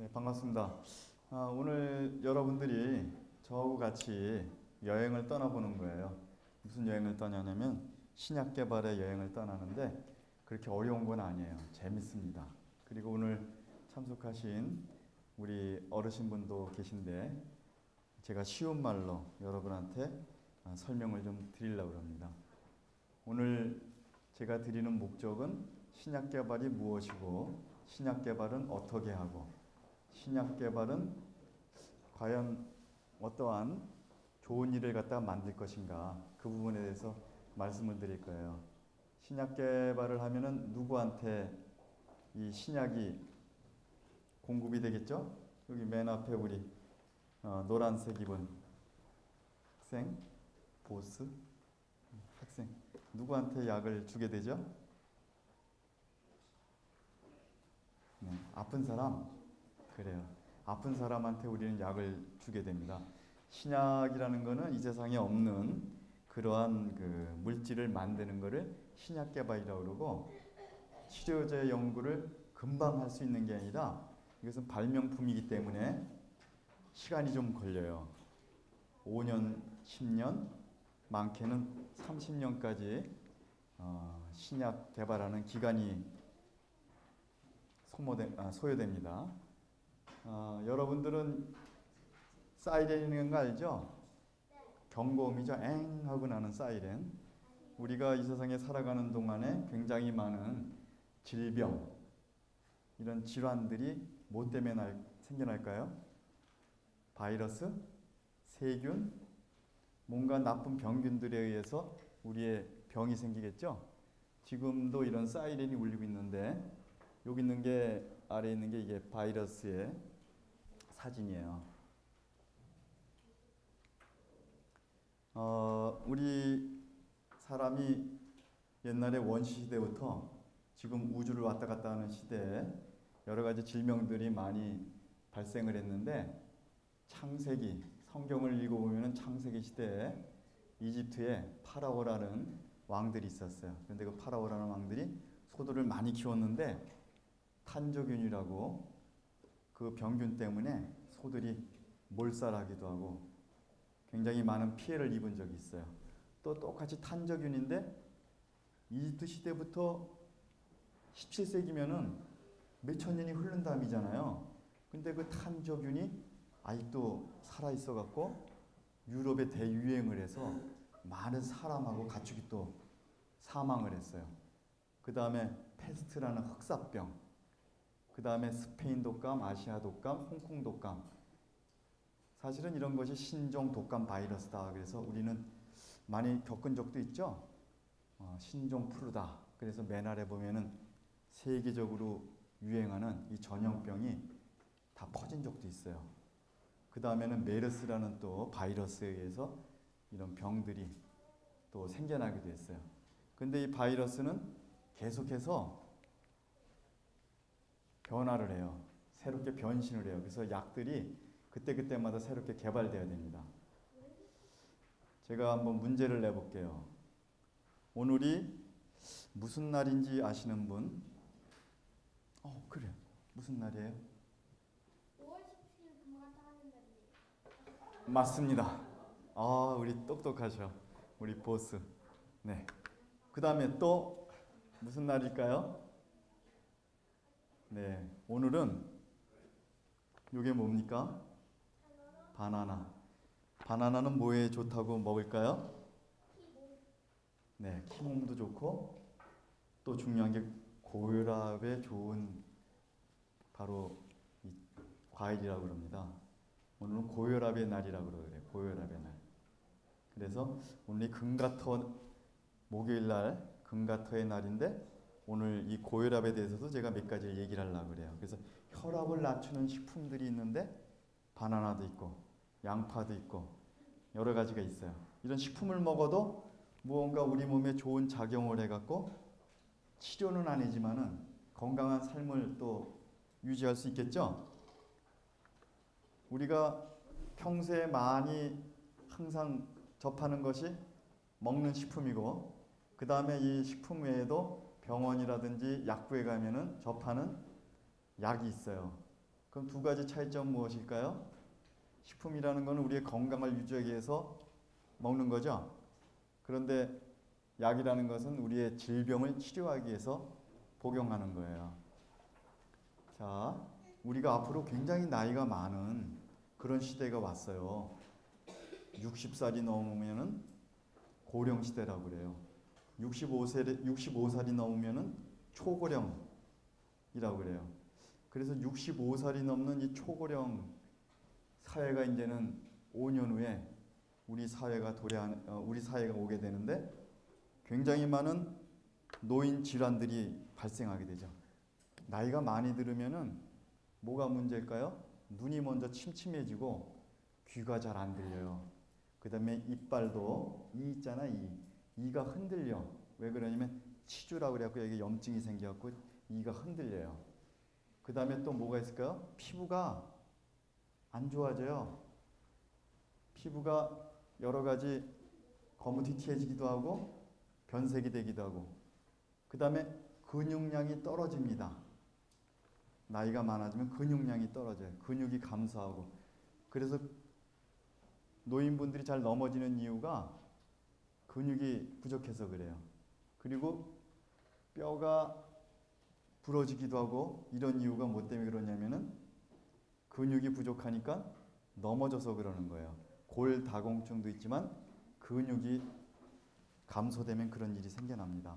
네, 반갑습니다. 오늘 여러분들이 저하고 같이 여행을 떠나보는 거예요. 무슨 여행을 떠나냐면 신약 개발의 여행을 떠나는데 그렇게 어려운 건 아니에요. 재밌습니다. 그리고 오늘 참석하신 우리 어르신분도 계신데 제가 쉬운 말로 여러분한테 설명을 좀 드리려고 합니다. 오늘 제가 드리는 목적은 신약 개발이 무엇이고 신약 개발은 어떻게 하고 신약 개발은 과연 어떠한 좋은 일을 갖다 만들 것인가 그 부분에 대해서 말씀을 드릴 거예요. 신약 개발을 하면은 누구한테 이 신약이 공급이 되겠죠? 여기 맨 앞에 우리 노란색 입은 학생, 보스, 학생 누구한테 약을 주게 되죠? 네, 아픈 사람. 그래요. 아픈 사람한테 우리는 약을 주게 됩니다. 신약이라는 거는 이 세상에 없는 그러한 그 물질을 만드는 거를 신약 개발이라고 그러고 치료제 연구를 금방 할 수 있는 게 아니라 이것은 발명품이기 때문에 시간이 좀 걸려요. 5년, 10년, 많게는 30년까지 신약 개발하는 기간이 소요됩니다. 여러분들은 사이렌이라는 거 알죠? 경고음이죠. 엥 하고 나는 사이렌. 우리가 이 세상에 살아가는 동안에 굉장히 많은 질병, 이런 질환들이 뭐 때문에 생겨날까요? 바이러스, 세균, 뭔가 나쁜 병균들에 의해서 우리의 병이 생기겠죠? 지금도 이런 사이렌이 울리고 있는데 여기 있는 게 아래에 있는 게 이게 바이러스의 사진이에요. 우리 사람이 옛날에 원시 시대부터 지금 우주를 왔다 갔다 하는 시대에 여러 가지 질병들이 많이 발생을 했는데 창세기, 성경을 읽어보면 창세기 시대에 이집트에 파라오라는 왕들이 있었어요. 그런데 그 파라오라는 왕들이 소들을 많이 키웠는데 탄저균이라고 그 병균 때문에 소들이 몰살하기도 하고 굉장히 많은 피해를 입은 적이 있어요. 또 똑같이 탄저균인데 이집트 시대부터 17세기면은 몇천 년이 흐른 다음이잖아요. 근데 그 탄저균이 아직도 살아있어 갖고 유럽에 대유행을 해서 많은 사람하고 가축이 또 사망을 했어요. 그 다음에 페스트라는 흑사병, 그 다음에 스페인 독감, 아시아 독감, 홍콩 독감. 사실은 이런 것이 신종 독감 바이러스다. 그래서 우리는 많이 겪은 적도 있죠. 신종 플루다. 그래서 맨 아래 보면은 세계적으로 유행하는 이 전염병이 다 퍼진 적도 있어요. 그 다음에는 메르스라는 또 바이러스에 의해서 이런 병들이 또 생겨나기도 했어요. 근데 이 바이러스는 계속해서 변화를 해요. 새롭게 변신을 해요. 그래서 약들이 그때그때마다 새롭게 개발되어야 됩니다. 제가 한번 문제를 내볼게요. 오늘이 무슨 날인지 아시는 분? 그래요. 무슨 날이에요? 5월 17일 금강산 하는 날이에요. 맞습니다. 우리 똑똑하셔. 우리 보스. 네. 그 다음에 또 무슨 날일까요? 네. 오늘은 이게 뭡니까? 바나나. 바나나는 뭐에 좋다고 먹을까요? 네. 키몸도 좋고 또 중요한 게 고혈압에 좋은 바로 이 과일이라고 그럽니다. 오늘은 고혈압의 날이라고 그래요. 고혈압의 날. 그래서 오늘이 금가토 목요일 날 금가토의 날인데 오늘 이 고혈압에 대해서도 제가 몇 가지 얘기를 하려고 그래요. 그래서 혈압을 낮추는 식품들이 있는데 바나나도 있고 양파도 있고 여러 가지가 있어요. 이런 식품을 먹어도 무언가 우리 몸에 좋은 작용을 해갖고 치료는 아니지만은 건강한 삶을 또 유지할 수 있겠죠? 우리가 평소에 많이 항상 접하는 것이 먹는 식품이고 그 다음에 이 식품 외에도 병원이라든지 약국에 가면은 접하는 약이 있어요. 그럼 두 가지 차이점 무엇일까요? 식품이라는 것은 우리의 건강을 유지하기 위해서 먹는 거죠. 그런데 약이라는 것은 우리의 질병을 치료하기 위해서 복용하는 거예요. 자, 우리가 앞으로 굉장히 나이가 많은 그런 시대가 왔어요. 60살이 넘으면은 고령 시대라고 그래요. 65살이 넘으면은 초고령이라고 그래요. 그래서 65살이 넘는 이 초고령 사회가 이제는 5년 후에 우리 사회가 오게 되는데 굉장히 많은 노인 질환들이 발생하게 되죠. 나이가 많이 들으면은 뭐가 문제일까요? 눈이 먼저 침침해지고 귀가 잘 안 들려요. 그 다음에 이빨도 이 있잖아, 이가 흔들려. 왜 그러냐면 치주라고 그래갖고 여기 염증이 생겨갖고 이가 흔들려요. 그 다음에 또 뭐가 있을까요? 피부가 안 좋아져요. 피부가 여러 가지 거무튀튀해지기도 하고 변색이 되기도 하고, 그 다음에 근육량이 떨어집니다. 나이가 많아지면 근육량이 떨어져요. 근육이 감소하고. 그래서 노인분들이 잘 넘어지는 이유가 근육이 부족해서 그래요. 그리고 뼈가 부러지기도 하고, 이런 이유가 뭐 때문에 그러냐면은 근육이 부족하니까 넘어져서 그러는 거예요. 골다공증도 있지만 근육이 감소되면 그런 일이 생겨납니다.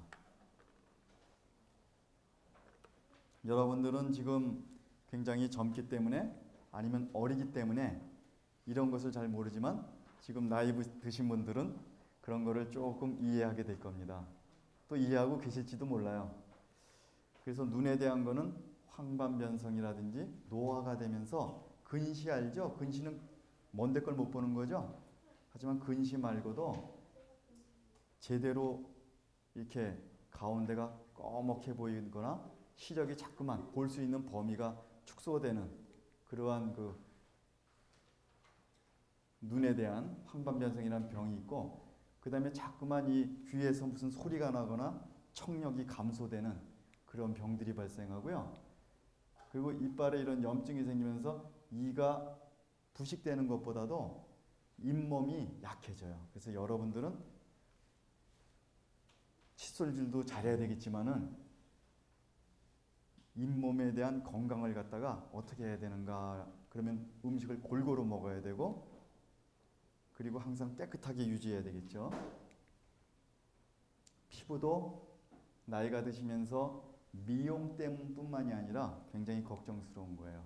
여러분들은 지금 굉장히 젊기 때문에 아니면 어리기 때문에 이런 것을 잘 모르지만 지금 나이 드신 분들은 그런 거를 조금 이해하게 될 겁니다. 또 이해하고 계실지도 몰라요. 그래서 눈에 대한 거는 황반변성이라든지 노화가 되면서 근시 알죠? 근시는 먼데 걸 못 보는 거죠? 하지만 근시 말고도 제대로 이렇게 가운데가 꺼멓게 보이거나 시력이 자꾸만 볼 수 있는 범위가 축소되는 그러한 그 눈에 대한 황반변성이라는 병이 있고, 그 다음에 자꾸만 이 귀에서 무슨 소리가 나거나 청력이 감소되는 그런 병들이 발생하고요. 그리고 이빨에 이런 염증이 생기면서 이가 부식되는 것보다도 잇몸이 약해져요. 그래서 여러분들은 칫솔질도 잘해야 되겠지만은 잇몸에 대한 건강을 갖다가 어떻게 해야 되는가? 그러면 음식을 골고루 먹어야 되고, 그리고 항상 깨끗하게 유지해야 되겠죠. 피부도 나이가 드시면서 미용 때문뿐만이 아니라 굉장히 걱정스러운 거예요.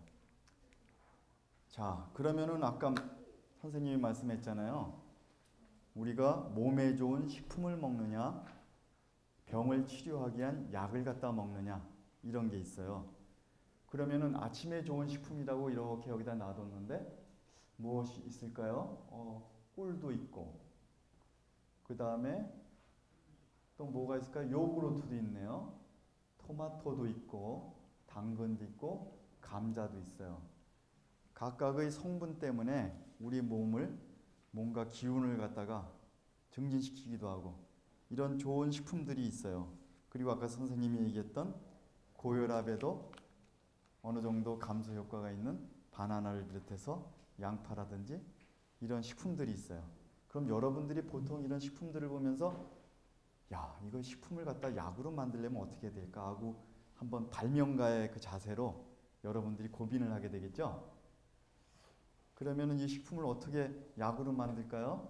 자, 그러면은 아까 선생님이 말씀했잖아요. 우리가 몸에 좋은 식품을 먹느냐, 병을 치료하기 위한 약을 갖다 먹느냐, 이런 게 있어요. 그러면은 아침에 좋은 식품이라고 이렇게 여기다 놔뒀는데 무엇이 있을까요? 꿀도 있고, 그 다음에 또 뭐가 있을까요? 요구르트도 있네요. 토마토도 있고, 당근도 있고, 감자도 있어요. 각각의 성분 때문에 우리 몸을 뭔가 기운을 갖다가 증진시키기도 하고, 이런 좋은 식품들이 있어요. 그리고 아까 선생님이 얘기했던 고혈압에도 어느 정도 감소 효과가 있는 바나나를 비롯해서 양파라든지 이런 식품들이 있어요. 그럼 여러분들이 보통 이런 식품들을 보면서 야, 이거 식품을 갖다 약으로 만들려면 어떻게 될까 하고 한번 발명가의 그 자세로 여러분들이 고민을 하게 되겠죠? 그러면은 이 식품을 어떻게 약으로 만들까요?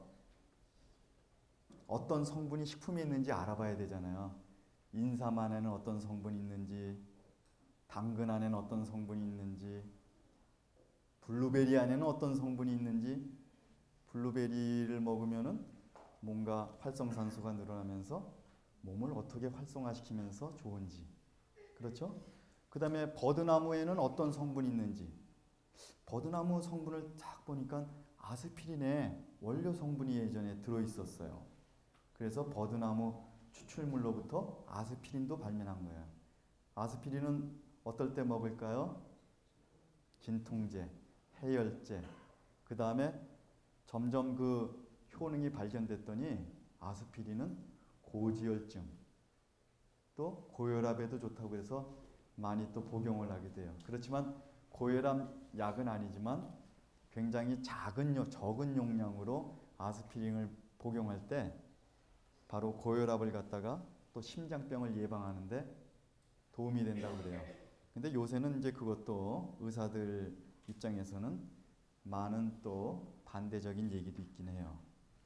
어떤 성분이 식품에 있는지 알아봐야 되잖아요. 인삼 안에는 어떤 성분이 있는지, 당근 안에는 어떤 성분이 있는지, 블루베리 안에는 어떤 성분이 있는지, 블루베리를 먹으면은 뭔가 활성산소가 늘어나면서 몸을 어떻게 활성화시키면서 좋은지, 그렇죠? 그 다음에 버드나무에는 어떤 성분이 있는지, 버드나무 성분을 딱 보니까 아스피린의 원료 성분이 예전에 들어있었어요. 그래서 버드나무 추출물로부터 아스피린도 발견한 거예요. 아스피린은 어떨 때 먹을까요? 진통제, 해열제, 그 다음에 점점 그 효능이 발견됐더니 아스피린은 고지혈증, 또 고혈압에도 좋다고 해서 많이 또 복용을 하게 돼요. 그렇지만 고혈압 약은 아니지만 굉장히 적은 용량으로 아스피린을 복용할 때 바로 고혈압을 갖다가 또 심장병을 예방하는데 도움이 된다고 그래요. 근데 요새는 이제 그것도 의사들 입장에서는 많은 또 반대적인 얘기도 있긴 해요.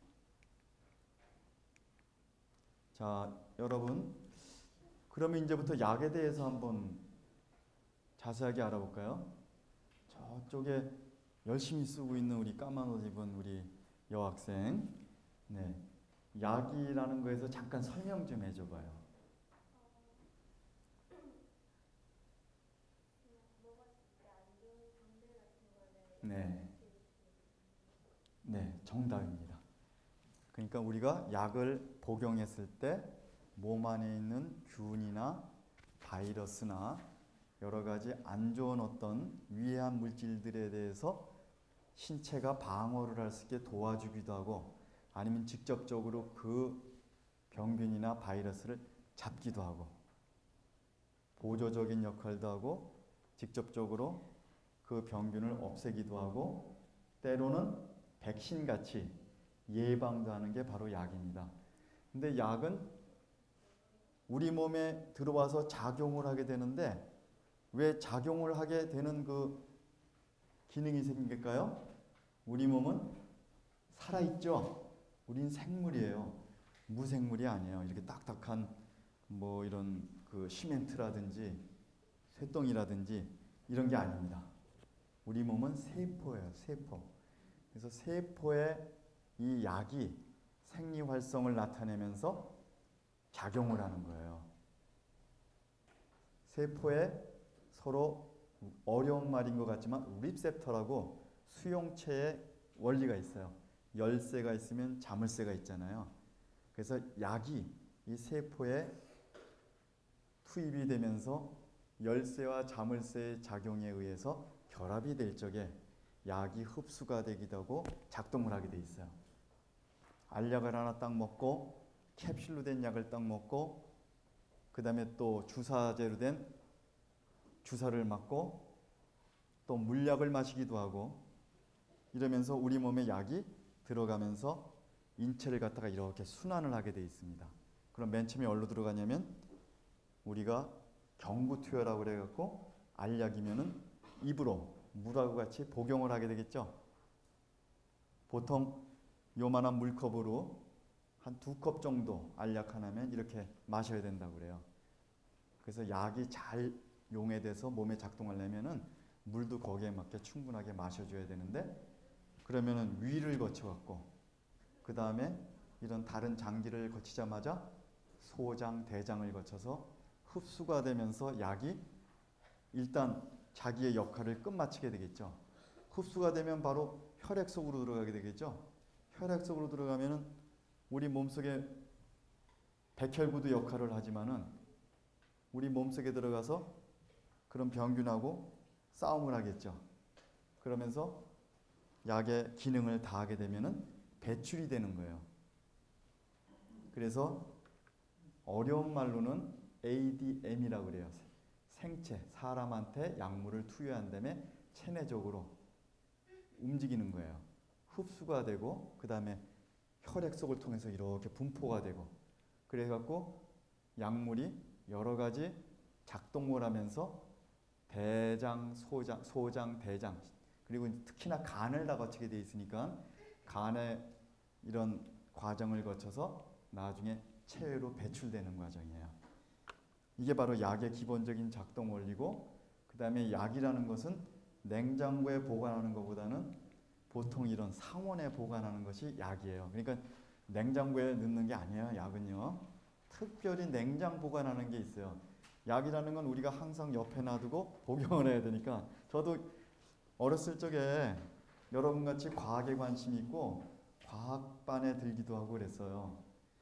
자, 여러분, 그러면 이제부터 약에 대해서 한번 자세하게 알아볼까요? 저쪽에 열심히 쓰고 있는 우리 까만 옷 입은 우리 여학생, 네, 약이라는 거에서 잠깐 설명 좀 해줘봐요. 네, 네, 정답입니다. 그러니까 우리가 약을 복용했을 때 몸 안에 있는 균이나 바이러스나 여러 가지 안 좋은 어떤 위해한 물질들에 대해서 신체가 방어를 할 수 있게 도와주기도 하고 아니면 직접적으로 그 병균이나 바이러스를 잡기도 하고 보조적인 역할도 하고 직접적으로 그 병균을 없애기도 하고 때로는 백신같이 예방도 하는 게 바로 약입니다. 근데 약은 우리 몸에 들어와서 작용을 하게 되는데 왜 작용을 하게 되는 그 기능이 생길까요? 우리 몸은 살아있죠? 우린 생물이에요. 무생물이 아니에요. 이렇게 딱딱한 뭐 이런 그 시멘트라든지 쇠덩이라든지 이런 게 아닙니다. 우리 몸은 세포예요. 세포. 그래서 세포에 이 약이 생리 활성을 나타내면서 작용을 하는 거예요. 세포에 서로 어려운 말인 것 같지만 리셉터라고 수용체의 원리가 있어요. 열쇠가 있으면 자물쇠가 있잖아요. 그래서 약이 이 세포에 투입이 되면서 열쇠와 자물쇠의 작용에 의해서 결합이 될 적에 약이 흡수가 되기도 하고 작동을 하게 돼 있어요. 알약을 하나 딱 먹고 캡슐로 된 약을 딱 먹고 그 다음에 또 주사제로 된 주사를 맞고 또 물약을 마시기도 하고 이러면서 우리 몸에 약이 들어가면서 인체를 갖다가 이렇게 순환을 하게 돼 있습니다. 그럼 맨 처음에 어디로 들어가냐면 우리가 경구투여라고 그래갖고 알약이면은 입으로 물하고 같이 복용을 하게 되겠죠. 보통 요만한 물컵으로 한 2컵 정도 알약 하나면 이렇게 마셔야 된다고 그래요. 그래서 약이 잘 용해돼서 몸에 작동하려면은 물도 거기에 맞게 충분하게 마셔줘야 되는데 그러면은 위를 거쳐갖고 그 다음에 이런 다른 장기를 거치자마자 소장, 대장을 거쳐서 흡수가 되면서 약이 일단 자기의 역할을 끝마치게 되겠죠. 흡수가 되면 바로 혈액 속으로 들어가게 되겠죠. 혈액 속으로 들어가면은 우리 몸속에 백혈구도 역할을 하지만은 우리 몸속에 들어가서 그런 병균하고 싸움을 하겠죠. 그러면서 약의 기능을 다하게 되면은 배출이 되는 거예요. 그래서 어려운 말로는 ADM이라고 그래요. 생체, 사람한테 약물을 투여한 다음에 체내적으로 움직이는 거예요. 흡수가 되고 그 다음에 혈액 속을 통해서 이렇게 분포가 되고 그래갖고 약물이 여러 가지 작동을 하면서 대장, 소장, 대장 그리고 특히나 간을 다 거치게 돼 있으니까 간의 이런 과정을 거쳐서 나중에 체외로 배출되는 과정이에요. 이게 바로 약의 기본적인 작동 원리고 그 다음에 약이라는 것은 냉장고에 보관하는 것보다는 보통 이런 상온에 보관하는 것이 약이에요. 그러니까 냉장고에 넣는 게 아니에요. 약은요. 특별히 냉장 보관하는 게 있어요. 약이라는 건 우리가 항상 옆에 놔두고 복용을 해야 되니까 저도 어렸을 적에 여러분같이 과학에 관심이 있고 과학반에 들기도 하고 그랬어요.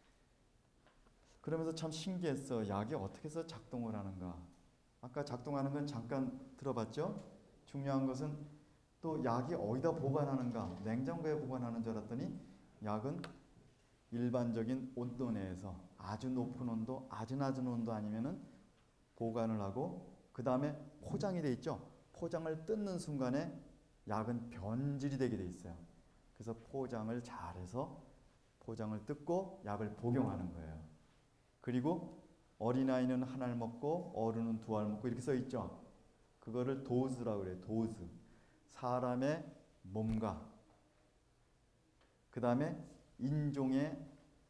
그러면서 참 신기했어. 약이 어떻게 해서 작동을 하는가. 아까 작동하는 건 잠깐 들어봤죠? 중요한 것은 또 약이 어디다 보관하는가. 냉장고에 보관하는 줄 알았더니 약은 일반적인 온도 내에서 아주 높은 온도, 아주 낮은 온도 아니면은 보관을 하고 그 다음에 포장이 돼 있죠. 포장을 뜯는 순간에 약은 변질이 되게 돼 있어요. 그래서 포장을 잘해서 포장을 뜯고 약을 복용하는 거예요. 그리고 어린아이는 한 알 먹고 어른은 두 알 먹고 이렇게 써 있죠. 그거를 도즈라고 그래요. 도즈. 사람의 몸과 그 다음에 인종의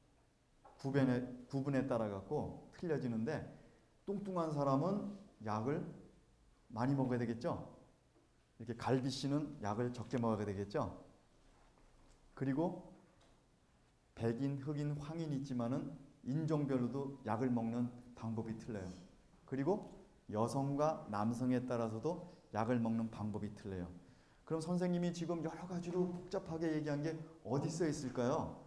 구분에 따라 갖고 틀려지는데, 뚱뚱한 사람은 약을 많이 먹어야 되겠죠. 이렇게 갈비씨는 약을 적게 먹어야 되겠죠. 그리고 백인, 흑인, 황인 있지만은 인종별로도 약을 먹는 방법이 틀려요. 그리고 여성과 남성에 따라서도 약을 먹는 방법이 틀려요. 그럼 선생님이 지금 여러 가지로 복잡하게 얘기한 게 어디 써 있을까요?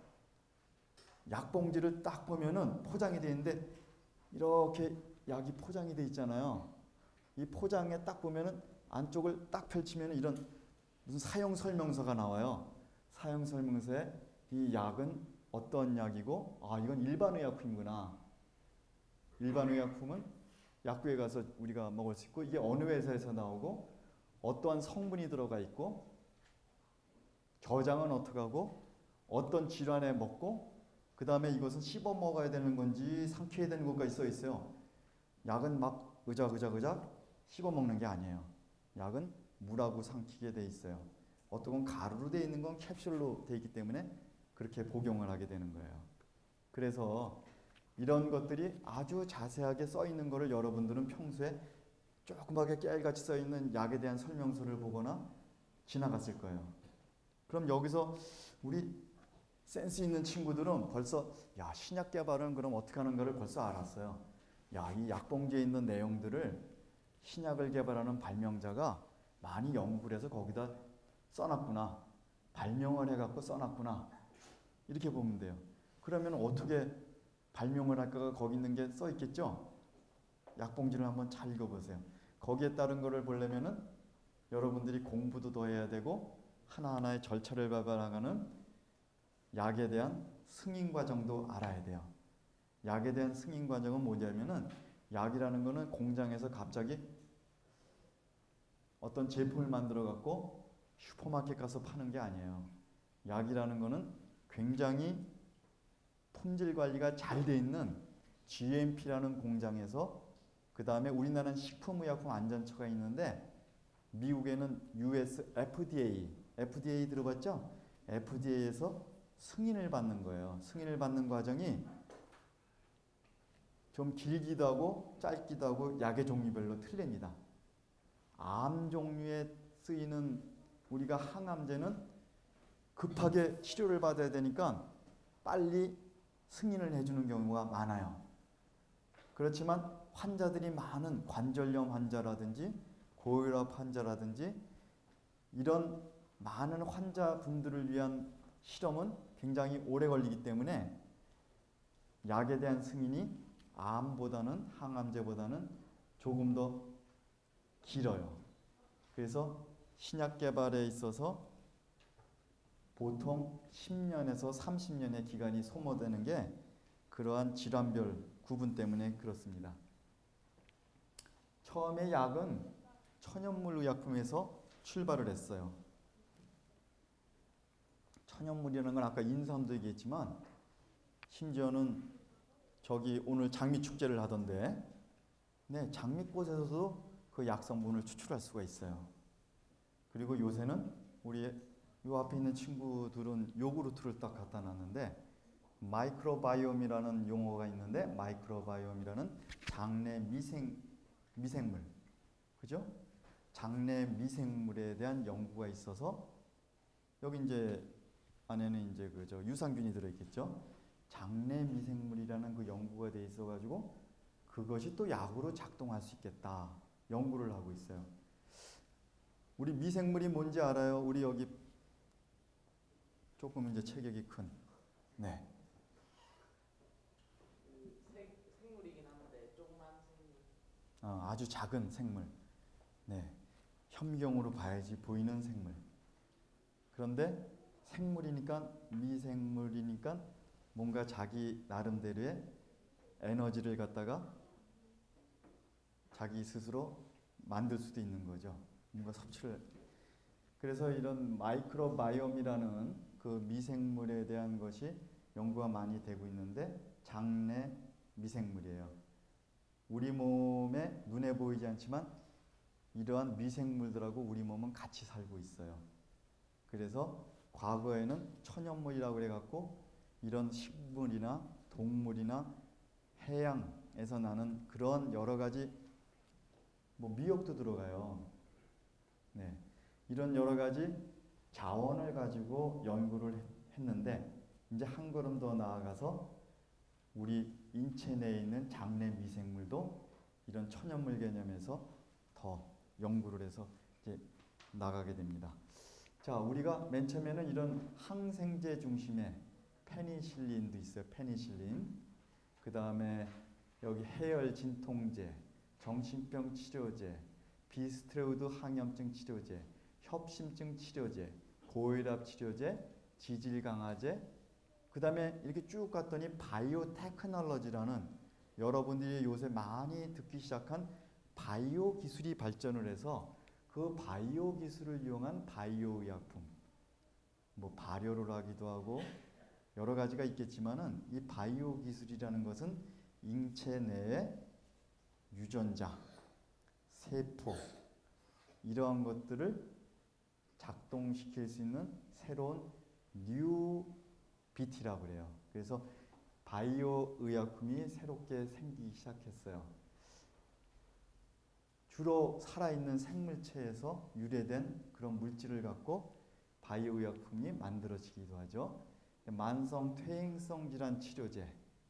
약봉지를 딱 보면은 포장이 되어 있는데 이렇게 약이 포장이 되어 있잖아요. 이 포장에 딱 보면은 안쪽을 딱 펼치면 이런 무슨 사용 설명서가 나와요. 사용 설명서에 이 약은 어떤 약이고, 아, 이건 일반 의약품이구나. 일반 의약품은 약국에 가서 우리가 먹을 수 있고, 이게 어느 회사에서 나오고 어떠한 성분이 들어가 있고 저장은 어떻게 하고 어떤 질환에 먹고 그 다음에 이것은 씹어 먹어야 되는 건지 삼켜야 되는 것까지 써 있어요. 약은 막 의자의자 씹어 먹는 게 아니에요. 약은 물하고 삼키게 돼 있어요. 어떤 건 가루로 돼 있는 건 캡슐로 돼 있기 때문에 그렇게 복용을 하게 되는 거예요. 그래서 이런 것들이 아주 자세하게 써 있는 거를 여러분들은 평소에 조그맣게 깨알같이 써 있는 약에 대한 설명서를 보거나 지나갔을 거예요. 그럼 여기서 우리 센스 있는 친구들은 벌써 야, 신약 개발은 그럼 어떻게 하는가를 벌써 알았어요. 야, 이 약봉지에 있는 내용들을 신약을 개발하는 발명자가 많이 연구를 해서 거기다 써놨구나. 발명을 해갖고 써놨구나. 이렇게 보면 돼요. 그러면 어떻게 발명을 할까가 거기 있는 게 써 있겠죠? 약봉지를 한번 잘 읽어보세요. 거기에 따른 거를 보려면은 여러분들이 공부도 더 해야 되고 하나하나의 절차를 밟아나가는 약에 대한 승인 과정도 알아야 돼요. 약에 대한 승인 과정은 뭐냐면은 약이라는 거는 공장에서 갑자기 어떤 제품을 만들어 갖고 슈퍼마켓 가서 파는 게 아니에요. 약이라는 거는 굉장히 품질 관리가 잘 돼 있는 GMP라는 공장에서, 그 다음에 우리나라는 식품의약품 안전처가 있는데 미국에는 US FDA 들어봤죠? FDA에서 승인을 받는 거예요. 승인을 받는 과정이 좀 길기도 하고 짧기도 하고 약의 종류별로 틀립니다. 암 종류에 쓰이는 우리가 항암제는 급하게 치료를 받아야 되니까 빨리 승인을 해주는 경우가 많아요. 그렇지만 환자들이 많은 관절염 환자라든지 고혈압 환자라든지 이런 많은 환자분들을 위한 실험은 굉장히 오래 걸리기 때문에 약에 대한 승인이 암보다는 항암제보다는 조금 더 길어요. 그래서 신약 개발에 있어서 보통 10년에서 30년의 기간이 소모되는 게 그러한 질환별 구분 때문에 그렇습니다. 처음에 약은 천연물 의약품에서 출발을 했어요. 천연물이라는 건 아까 인삼도 얘기했지만 심지어는 저기 오늘 장미축제를 하던데 네, 장미꽃에서도 그 약성분을 추출할 수가 있어요. 그리고 요새는 우리 요 앞에 있는 친구들은 요구르트를 딱 갖다 놨는데 마이크로바이옴이라는 용어가 있는데 마이크로바이옴이라는 장내 미생물, 그죠? 장내 미생물에 대한 연구가 있어서 여기 이제 안에는 이제 그저 유산균이 들어있겠죠. 장내 미생물이라는 그 연구가 돼 있어가지고 그것이 또 약으로 작동할 수 있겠다 연구를 하고 있어요. 우리 미생물이 뭔지 알아요? 우리 여기 조금 이제 체격이 큰, 네. 생물이긴 한데 조그만 생물. 아주 작은 생물, 네. 현경으로 봐야지 보이는 생물. 그런데 생물이니까 미생물이니까 뭔가 자기 나름대로의 에너지를 갖다가 자기 스스로 만들 수도 있는 거죠. 뭔가 섭취를. 그래서 이런 마이크로바이옴이라는 그 미생물에 대한 것이 연구가 많이 되고 있는데 장내 미생물이에요. 우리 몸에 눈에 보이지 않지만 이러한 미생물들하고 우리 몸은 같이 살고 있어요. 그래서 과거에는 천연물이라고 그래갖고 이런 식물이나 동물이나 해양에서 나는 그런 여러 가지 뭐 미역도 들어가요. 네. 이런 여러 가지 자원을 가지고 연구를 했는데 이제 한 걸음 더 나아가서 우리 인체 내에 있는 장내 미생물도 이런 천연물 개념에서 더 연구를 해서 이제 나가게 됩니다. 자, 우리가 맨 처음에는 이런 항생제 중심의 페니실린도 있어요. 페니실린. 그 다음에 여기 해열 진통제, 정신병 치료제, 비스테로이드 항염증 치료제, 협심증 치료제, 고혈압 치료제, 지질 강화제, 그 다음에 이렇게 쭉 갔더니 바이오 테크놀로지라는 여러분들이 요새 많이 듣기 시작한 바이오 기술이 발전을 해서 그 바이오 기술을 이용한 바이오 의약품, 뭐 발효를 하기도 하고 여러 가지가 있겠지만은 이 바이오 기술이라는 것은 인체 내에 유전자, 세포 이러한 것들을 작동시킬 수 있는 새로운 뉴 BT라고 그래요. 그래서 바이오 의약품이 새롭게 생기기 시작했어요. 주로 살아있는 생물체에서 유래된 그런 물질을 갖고 바이오 의약품이 만들어지기도 하죠. 만성 퇴행성 질환 치료제,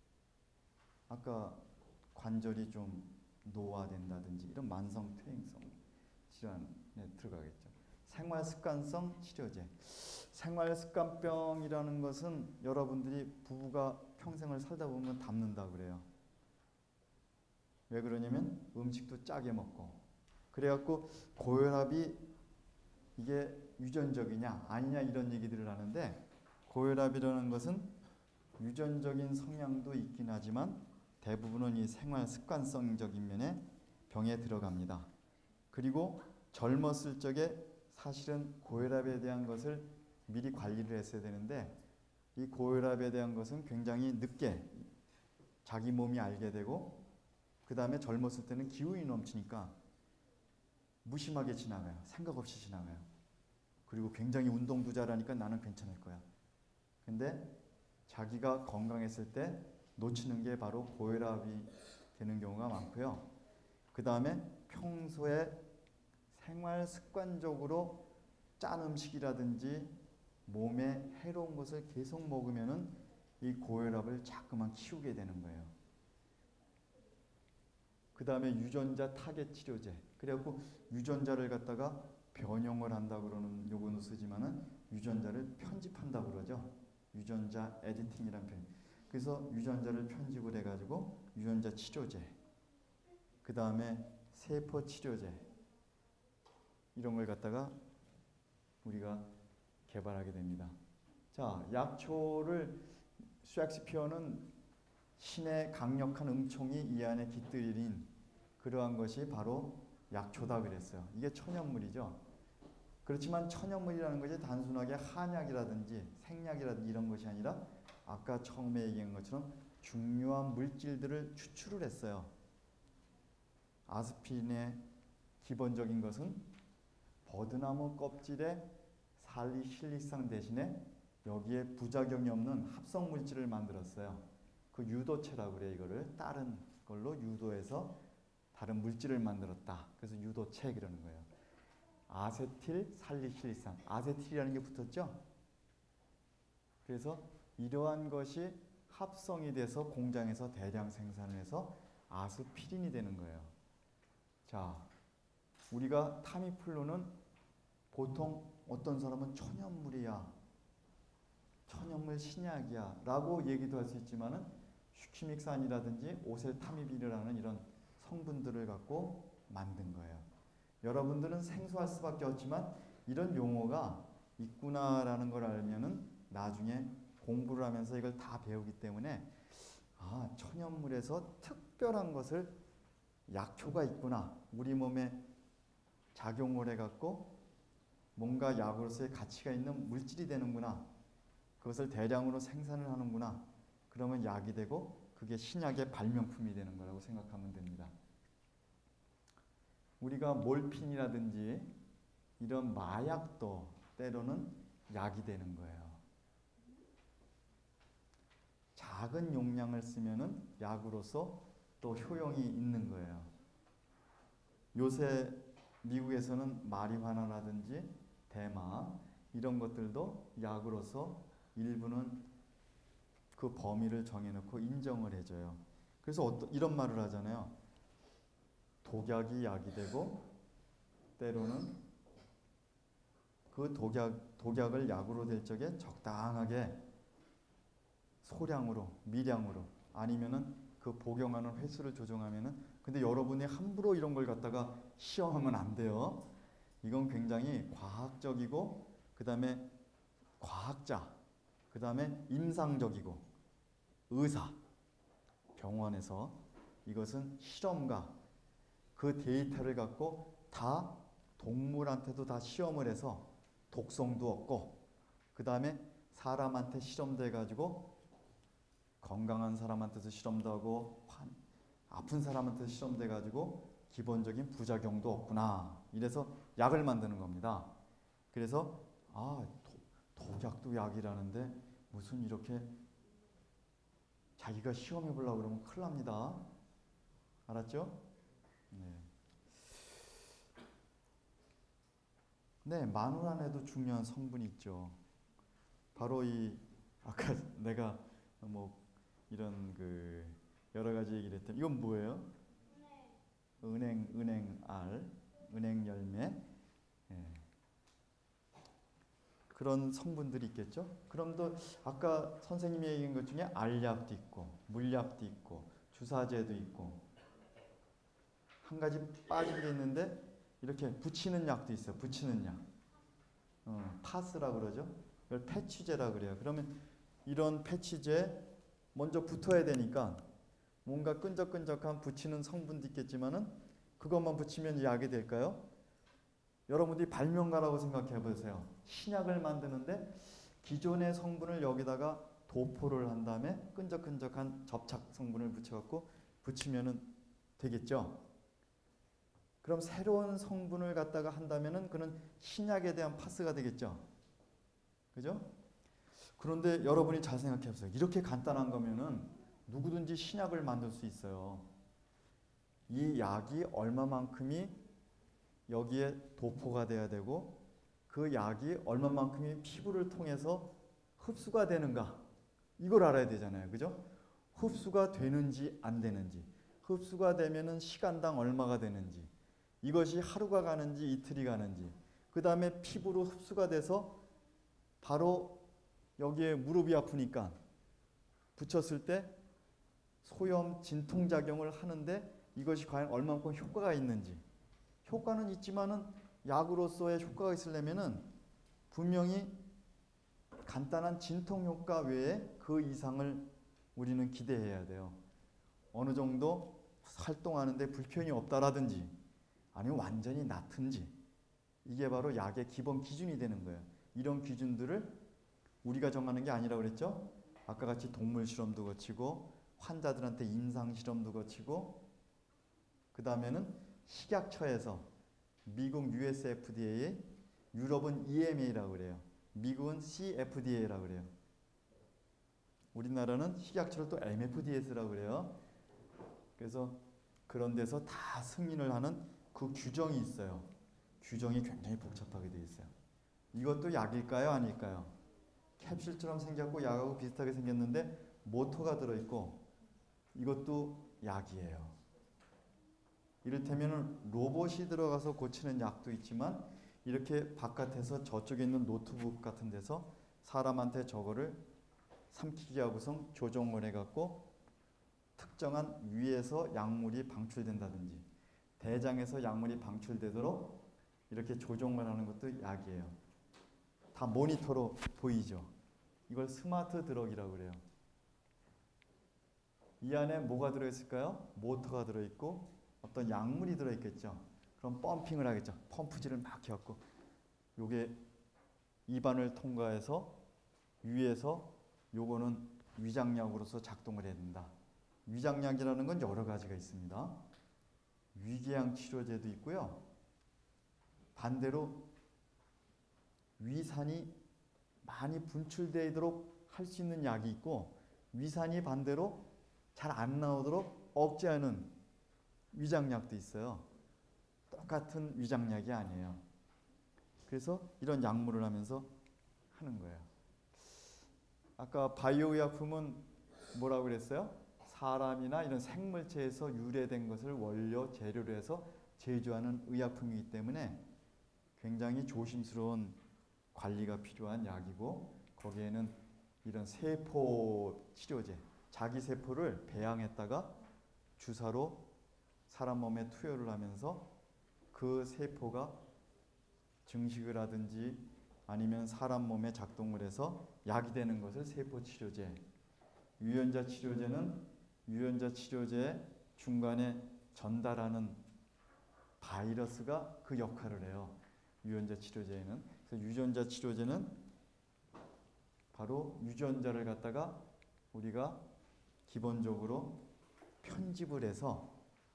아까 관절이 좀 노화된다든지 이런 만성 퇴행성 질환에 들어가겠죠. 생활습관성 치료제. 생활습관병이라는 것은 여러분들이 부부가 평생을 살다 보면 닮는다 그래요. 왜 그러냐면 음식도 짜게 먹고 그래갖고 고혈압이 이게 유전적이냐 아니냐 이런 얘기들을 하는데 고혈압이라는 것은 유전적인 성향도 있긴 하지만 대부분은 이 생활습관성적인 면에 병에 들어갑니다. 그리고 젊었을 적에 사실은 고혈압에 대한 것을 미리 관리를 했어야 되는데 이 고혈압에 대한 것은 굉장히 늦게 자기 몸이 알게 되고 그 다음에 젊었을 때는 기운이 넘치니까 무심하게 지나가요. 생각 없이 지나가요. 그리고 굉장히 운동도 잘하니까 나는 괜찮을 거야. 근데 자기가 건강했을 때 놓치는 게 바로 고혈압이 되는 경우가 많고요. 그 다음에 평소에 생활 습관적으로 짠 음식이라든지 몸에 해로운 것을 계속 먹으면은 이 고혈압을 자꾸만 키우게 되는 거예요. 그 다음에 유전자 타겟 치료제. 그래갖고 유전자를 갖다가 변형을 한다 그러는 요거는 쓰지만은 유전자를 편집한다 그러죠. 유전자 에디팅이란 표현. 그래서 유전자를 편집을 해가지고 유전자 치료제. 그 다음에 세포 치료제. 이런 걸 갖다가 우리가 개발하게 됩니다. 자, 약초를 셰익스피어는 신의 강력한 음총이 이 안에 깃들인 그러한 것이 바로 약초다 그랬어요. 이게 천연물이죠. 그렇지만 천연물이라는 것이 단순하게 한약이라든지 생약이라든지 이런 것이 아니라 아까 처음에 얘기한 것처럼 중요한 물질들을 추출을 했어요. 아스피린의 기본적인 것은 버드나무 껍질에 살리실리산 대신에 여기에 부작용이 없는 합성 물질을 만들었어요. 그 유도체라고 그래요. 이거를 다른 걸로 유도해서 다른 물질을 만들었다. 그래서 유도체 그러는 거예요. 아세틸 살리실리산. 아세틸이라는 게 붙었죠. 그래서 이러한 것이 합성이 돼서 공장에서 대량 생산을 해서 아스피린이 되는 거예요. 자, 우리가 타미플루는 보통 어떤 사람은 천연물이야, 천연물 신약이야 라고 얘기도 할 수 있지만은 슈키믹산이라든지 오셀타미비르라는 이런 성분들을 갖고 만든 거예요. 여러분들은 생소할 수밖에 없지만 이런 용어가 있구나라는 걸 알면은 나중에 공부를 하면서 이걸 다 배우기 때문에 아, 천연물에서 특별한 것을 약초가 있구나. 우리 몸에 작용을 해갖고 뭔가 약으로서의 가치가 있는 물질이 되는구나. 그것을 대량으로 생산을 하는구나. 그러면 약이 되고 그게 신약의 발명품이 되는 거라고 생각하면 됩니다. 우리가 몰핀이라든지 이런 마약도 때로는 약이 되는 거예요. 작은 용량을 쓰면은 약으로서 또 효용이 있는 거예요. 요새 미국에서는 마리화나라든지 대마 이런 것들도 약으로서 일부는 그 범위를 정해놓고 인정을 해줘요. 그래서 이런 말을 하잖아요. 독약이 약이 되고 때로는 그 독약을 약으로 될 적에 적당하게 소량으로 미량으로 아니면은 그 복용하는 횟수를 조정하면은 근데 여러분이 함부로 이런 걸 갖다가 시험하면 안 돼요. 이건 굉장히 과학적이고 그다음에 과학자 그다음에 임상적이고 의사 병원에서 이것은 실험과 그 데이터를 갖고 다 동물한테도 다 시험을 해서 독성도 없고 그 다음에 사람한테 실험돼 가지고 건강한 사람한테도 실험도 하고 아픈 사람한테 실험돼 가지고 기본적인 부작용도 없구나. 이래서 약을 만드는 겁니다. 그래서 독약도 약이라는데 무슨 이렇게 자기가 시험해 보려고 그러면 큰일 납니다. 알았죠? 네, 마늘 안에도 중요한 성분이 있죠. 바로 이 아까 내가 뭐 이런 그 여러 가지 얘기를 했더니 이건 뭐예요? 은행알, 은행 열매. 그런 성분들이 있겠죠. 그럼 또 아까 선생님이 얘기한 것 중에 알약도 있고 물약도 있고 주사제도 있고 한 가지 빠진 게 있는데 이렇게 붙이는 약도 있어요. 붙이는 약. 파스라고 그러죠. 이걸 패치제라 그래요. 그러면 이런 패치제 먼저 붙어야 되니까 뭔가 끈적끈적한 붙이는 성분도 있겠지만은 그것만 붙이면 약이 될까요? 여러분들이 발명가라고 생각해 보세요. 신약을 만드는데 기존의 성분을 여기다가 도포를 한 다음에 끈적끈적한 접착 성분을 붙여갖고 붙이면은 되겠죠. 그럼 새로운 성분을 갖다가 한다면은 그는 신약에 대한 파스가 되겠죠. 그죠? 그런데 여러분이 잘 생각해 보세요. 이렇게 간단한 거면은 누구든지 신약을 만들 수 있어요. 이 약이 얼마만큼이 여기에 도포가 돼야 되고 그 약이 얼마만큼이 피부를 통해서 흡수가 되는가 이걸 알아야 되잖아요. 그죠? 흡수가 되는지 안 되는지 흡수가 되면은 시간당 얼마가 되는지 이것이 하루가 가는지 이틀이 가는지 그 다음에 피부로 흡수가 돼서 바로 여기에 무릎이 아프니까 붙였을 때 소염 진통작용을 하는데 이것이 과연 얼마만큼 효과가 있는지 효과는 있지만은 약으로서의 효과가 있으려면은 분명히 간단한 진통 효과 외에 그 이상을 우리는 기대해야 돼요. 어느 정도 활동하는데 불편이 없다라든지 아니면 완전히 낫든지 이게 바로 약의 기본 기준이 되는 거예요. 이런 기준들을 우리가 정하는 게 아니라고 그랬죠? 아까 같이 동물 실험도 거치고 환자들한테 임상 실험도 거치고 그 다음에는 식약처에서 미국 USFDA, 유럽은 EMA라고 그래요. 미국은 CFDA라고 그래요. 우리나라는 식약처를 또 MFDS라고 그래요. 그래서 그런 데서 다 승인을 하는 그 규정이 있어요. 규정이 굉장히 복잡하게 되어 있어요. 이것도 약일까요? 아닐까요? 캡슐처럼 생겼고 약하고 비슷하게 생겼는데 모터가 들어있고 이것도 약이에요. 이를테면 로봇이 들어가서 고치는 약도 있지만 이렇게 바깥에서 저쪽에 있는 노트북 같은 데서 사람한테 저거를 삼키게 하고서 조종을 해갖고 특정한 위에서 약물이 방출된다든지 대장에서 약물이 방출되도록 이렇게 조종을 하는 것도 약이에요. 다 모니터로 보이죠. 이걸 스마트 드럭이라고 그래요. 이 안에 뭐가 들어있을까요? 모터가 들어있고 어떤 약물이 들어있겠죠. 그럼 펌핑을 하겠죠. 펌프질을 막 해갖고 요게 입안을 통과해서 위에서 요거는 위장약으로서 작동을 해야 된다. 위장약이라는 건 여러 가지가 있습니다. 위궤양 치료제도 있고요. 반대로 위산이 많이 분출되도록 할 수 있는 약이 있고, 위산이 반대로 잘 안 나오도록 억제하는 위장약도 있어요. 똑같은 위장약이 아니에요. 그래서 이런 약물을 하면서 하는 거예요. 아까 바이오 의약품은 뭐라고 그랬어요? 사람이나 이런 생물체에서 유래된 것을 원료 재료로 해서 제조하는 의약품이기 때문에 굉장히 조심스러운 관리가 필요한 약이고, 거기에는 이런 세포 치료제, 자기 세포를 배양했다가 주사로 사람 몸에 투여를 하면서 그 세포가 증식을 하든지 아니면 사람 몸에 작동을 해서 약이 되는 것을 세포 치료제. 유전자 치료제는 유전자 치료제 중간에 전달하는 바이러스가 그 역할을 해요. 유전자 치료제에는. 그래서 유전자 치료제는 바로 유전자를 갖다가 우리가 기본적으로 편집을 해서,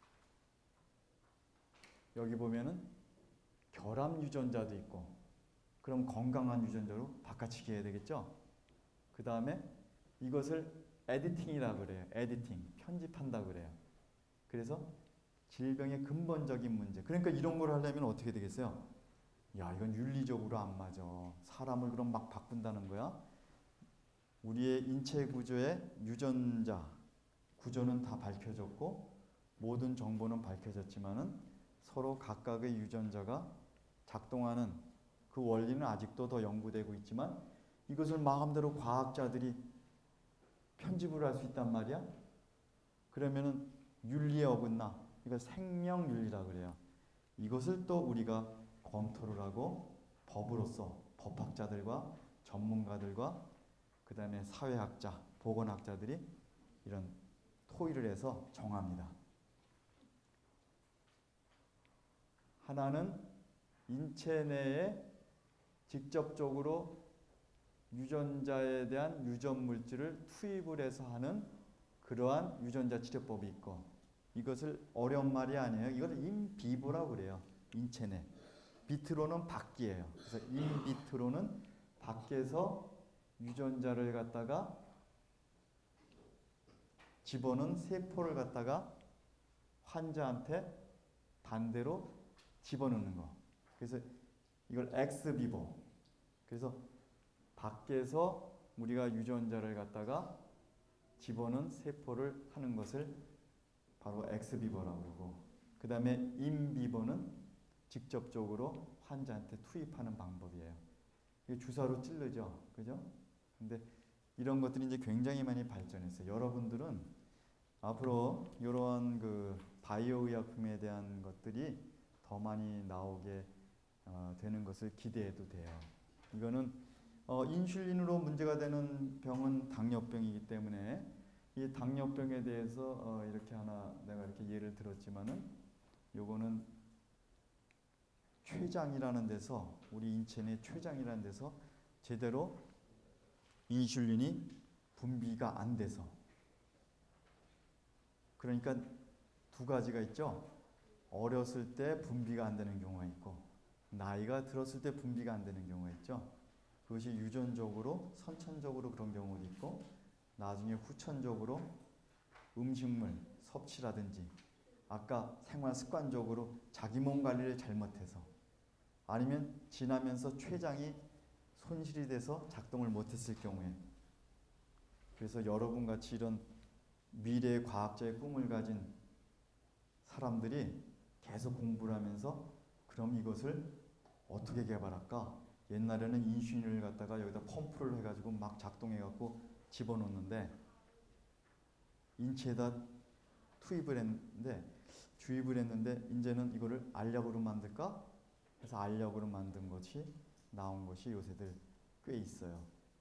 여기 보면은 결함 유전자도 있고, 그럼 건강한 유전자로 바꿔치기 해야 되겠죠. 그 다음에 이것을 에디팅이라고 그래요. 에디팅, 편집한다고 그래요. 그래서 질병의 근본적인 문제. 그러니까 이런 걸 하려면 어떻게 되겠어요? 야, 이건 윤리적으로 안 맞아. 사람을 그럼 막 바꾼다는 거야? 우리의 인체 구조의 유전자 구조는 다 밝혀졌고 모든 정보는 밝혀졌지만은 서로 각각의 유전자가 작동하는 그 원리는 아직도 더 연구되고 있지만, 이것을 마음대로 과학자들이 편집을 할 수 있단 말이야. 그러면은 윤리에 어긋나. 이걸 생명윤리라고 그래요. 이것을 또 우리가 검토를 하고 법으로서 법학자들과 전문가들과 그 다음에 사회학자, 보건학자들이 이런 토의를 해서 정합니다. 하나는 인체 내에 직접적으로 유전자에 대한 유전 물질을 투입을 해서 하는 그러한 유전자 치료법이 있고, 이것을 어려운 말이 아니에요. 이걸 인비보라고 그래요. 인체 내. 비트로는 밖이에요. 그래서 인비트로는 밖에서 유전자를 갖다가 집어넣은 세포를 갖다가 환자한테 반대로 집어넣는 거. 그래서 이걸 엑스비보. 그래서 밖에서 우리가 유전자를 갖다가 집어넣은 세포를 하는 것을 바로 엑스비보라고 그러고, 그 다음에 인비보는 직접적으로 환자한테 투입하는 방법이에요. 이게 주사로 찌르죠, 그죠? 근데 이런 것들이 이제 굉장히 많이 발전했어요. 여러분들은 앞으로 이러한 그 바이오 의약품에 대한 것들이 더 많이 나오게 되는 것을 기대해도 돼요. 이거는 인슐린으로 문제가 되는 병은 당뇨병이기 때문에 이 당뇨병에 대해서 이렇게 하나 내가 이렇게 예를 들었지만은, 요거는 췌장이라는 데서, 우리 인체 내 췌장이라는 데서 제대로 인슐린이 분비가 안 돼서, 그러니까 두 가지가 있죠. 어렸을 때 분비가 안 되는 경우가 있고 나이가 들었을 때 분비가 안 되는 경우가 있죠. 그것이 유전적으로 선천적으로 그런 경우도 있고, 나중에 후천적으로 음식물 섭취라든지 아까 생활 습관적으로 자기 몸 관리를 잘못해서, 아니면 지나면서 췌장이 손실이 돼서 작동을 못했을 경우에. 그래서 여러분 같이 이런 미래의 과학자의 꿈을 가진 사람들이 계속 공부를 하면서 그럼 이것을 어떻게 개발할까? 옛날에는 인슐린을 갖다가 여기다 펌프를 해가지고 막 작동해갖고 집어넣는데, 인체에다 투입을 했는데, 주입을 했는데, 이제는 이거를 알약으로 만들까? 해서 알약으로 만든 것이 나온 것이 요새들 꽤 있어요.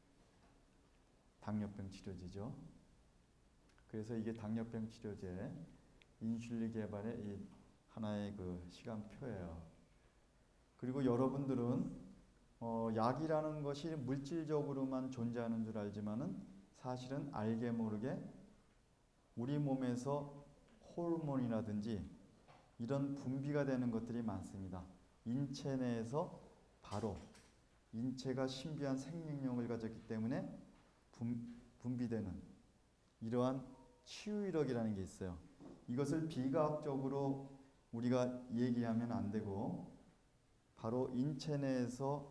당뇨병 치료제죠. 그래서 이게 당뇨병 치료제 인슐린 개발의 이 하나의 그 시간표예요. 그리고 여러분들은 약이라는 것이 물질적으로만 존재하는 줄 알지만은 사실은 알게 모르게 우리 몸에서 호르몬이라든지 이런 분비가 되는 것들이 많습니다. 인체 내에서 바로 인체가 신비한 생명력을 가졌기 때문에 분비되는 이러한 치유이력이라는 게 있어요. 이것을 비과학적으로 우리가 얘기하면 안 되고 바로 인체 내에서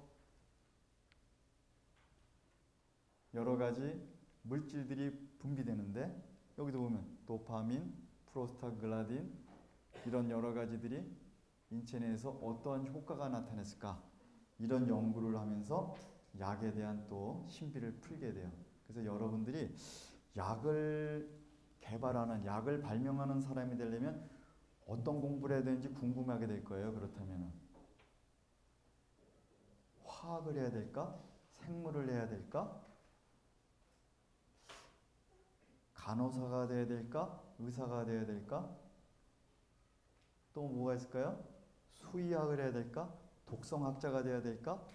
여러 가지 물질들이 분비되는데 여기도 보면 도파민, 프로스타글란딘 이런 여러 가지들이 인체 내에서 어떠한 효과가 나타냈을까 이런 연구를 하면서 약에 대한 또 신비를 풀게 돼요. 그래서 여러분들이 약을 개발하는 약을 발명하는 사람이 되려면 어떤 공부를 해야 되는지 궁금하게 될 거예요. 그렇다면 화학을 해야 될까? 생물을 해야 될까? 간호사가 돼야 될까? 의사가 돼야 될까? 또 뭐가 있을까요? 수의학을 해야 될까? 독성학자가 돼야 될까?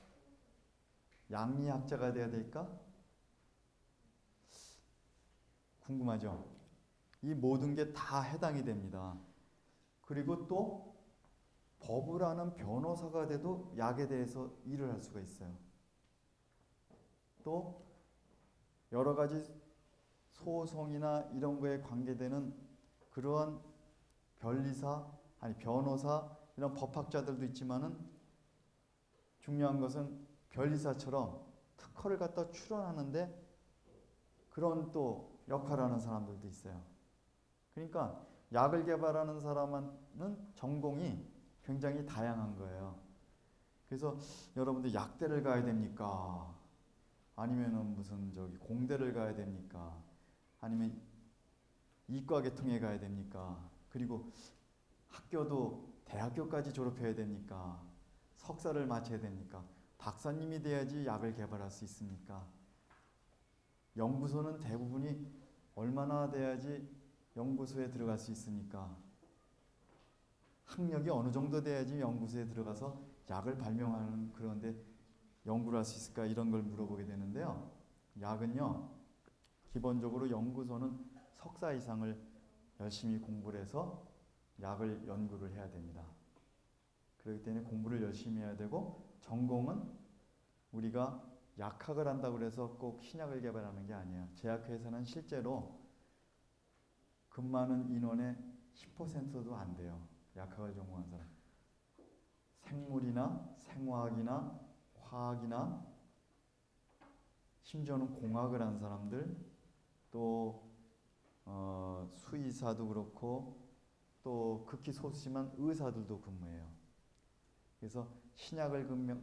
양리학자가 돼야 될까? 궁금하죠? 이 모든 게 다 해당이 됩니다. 그리고 또 법을 아는 변호사가 돼도 약에 대해서 일을 할 수가 있어요. 또 여러 가지 소송이나 이런 거에 관계되는 그러한 변리사 아니 변호사 이런 법학자들도 있지만은 중요한 것은 변리사처럼 특허를 갖다 출원하는데 그런 또 역할을 하는 사람들도 있어요. 그러니까 약을 개발하는 사람은 전공이 굉장히 다양한 거예요. 그래서 여러분들 약대를 가야 됩니까? 아니면은 무슨 저기 공대를 가야 됩니까? 아니면 이과 계통에 가야 됩니까? 그리고 학교도 대학교까지 졸업해야 됩니까? 석사를 마쳐야 됩니까? 박사님이 돼야지 약을 개발할 수 있습니까? 연구소는 대부분이 얼마나 돼야지 연구소에 들어갈 수 있습니까? 학력이 어느 정도 돼야지 연구소에 들어가서 약을 발명하는 그런데 연구를 할 수 있을까? 이런 걸 물어보게 되는데요. 약은요, 기본적으로 연구소는 석사 이상을 열심히 공부를 해서 약을 연구를 해야 됩니다. 그렇기 때문에 공부를 열심히 해야 되고 전공은 우리가 약학을 한다고 해서 꼭 신약을 개발하는 게 아니에요. 제약회사는 실제로 근무하는 인원의 10%도 안 돼요. 약학을 전공한 사람. 생물이나 생화학이나 화학이나 심지어는 공학을 한 사람들 또 수의사도 그렇고 또 극히 소수지만 의사들도 근무해요. 그래서 신약을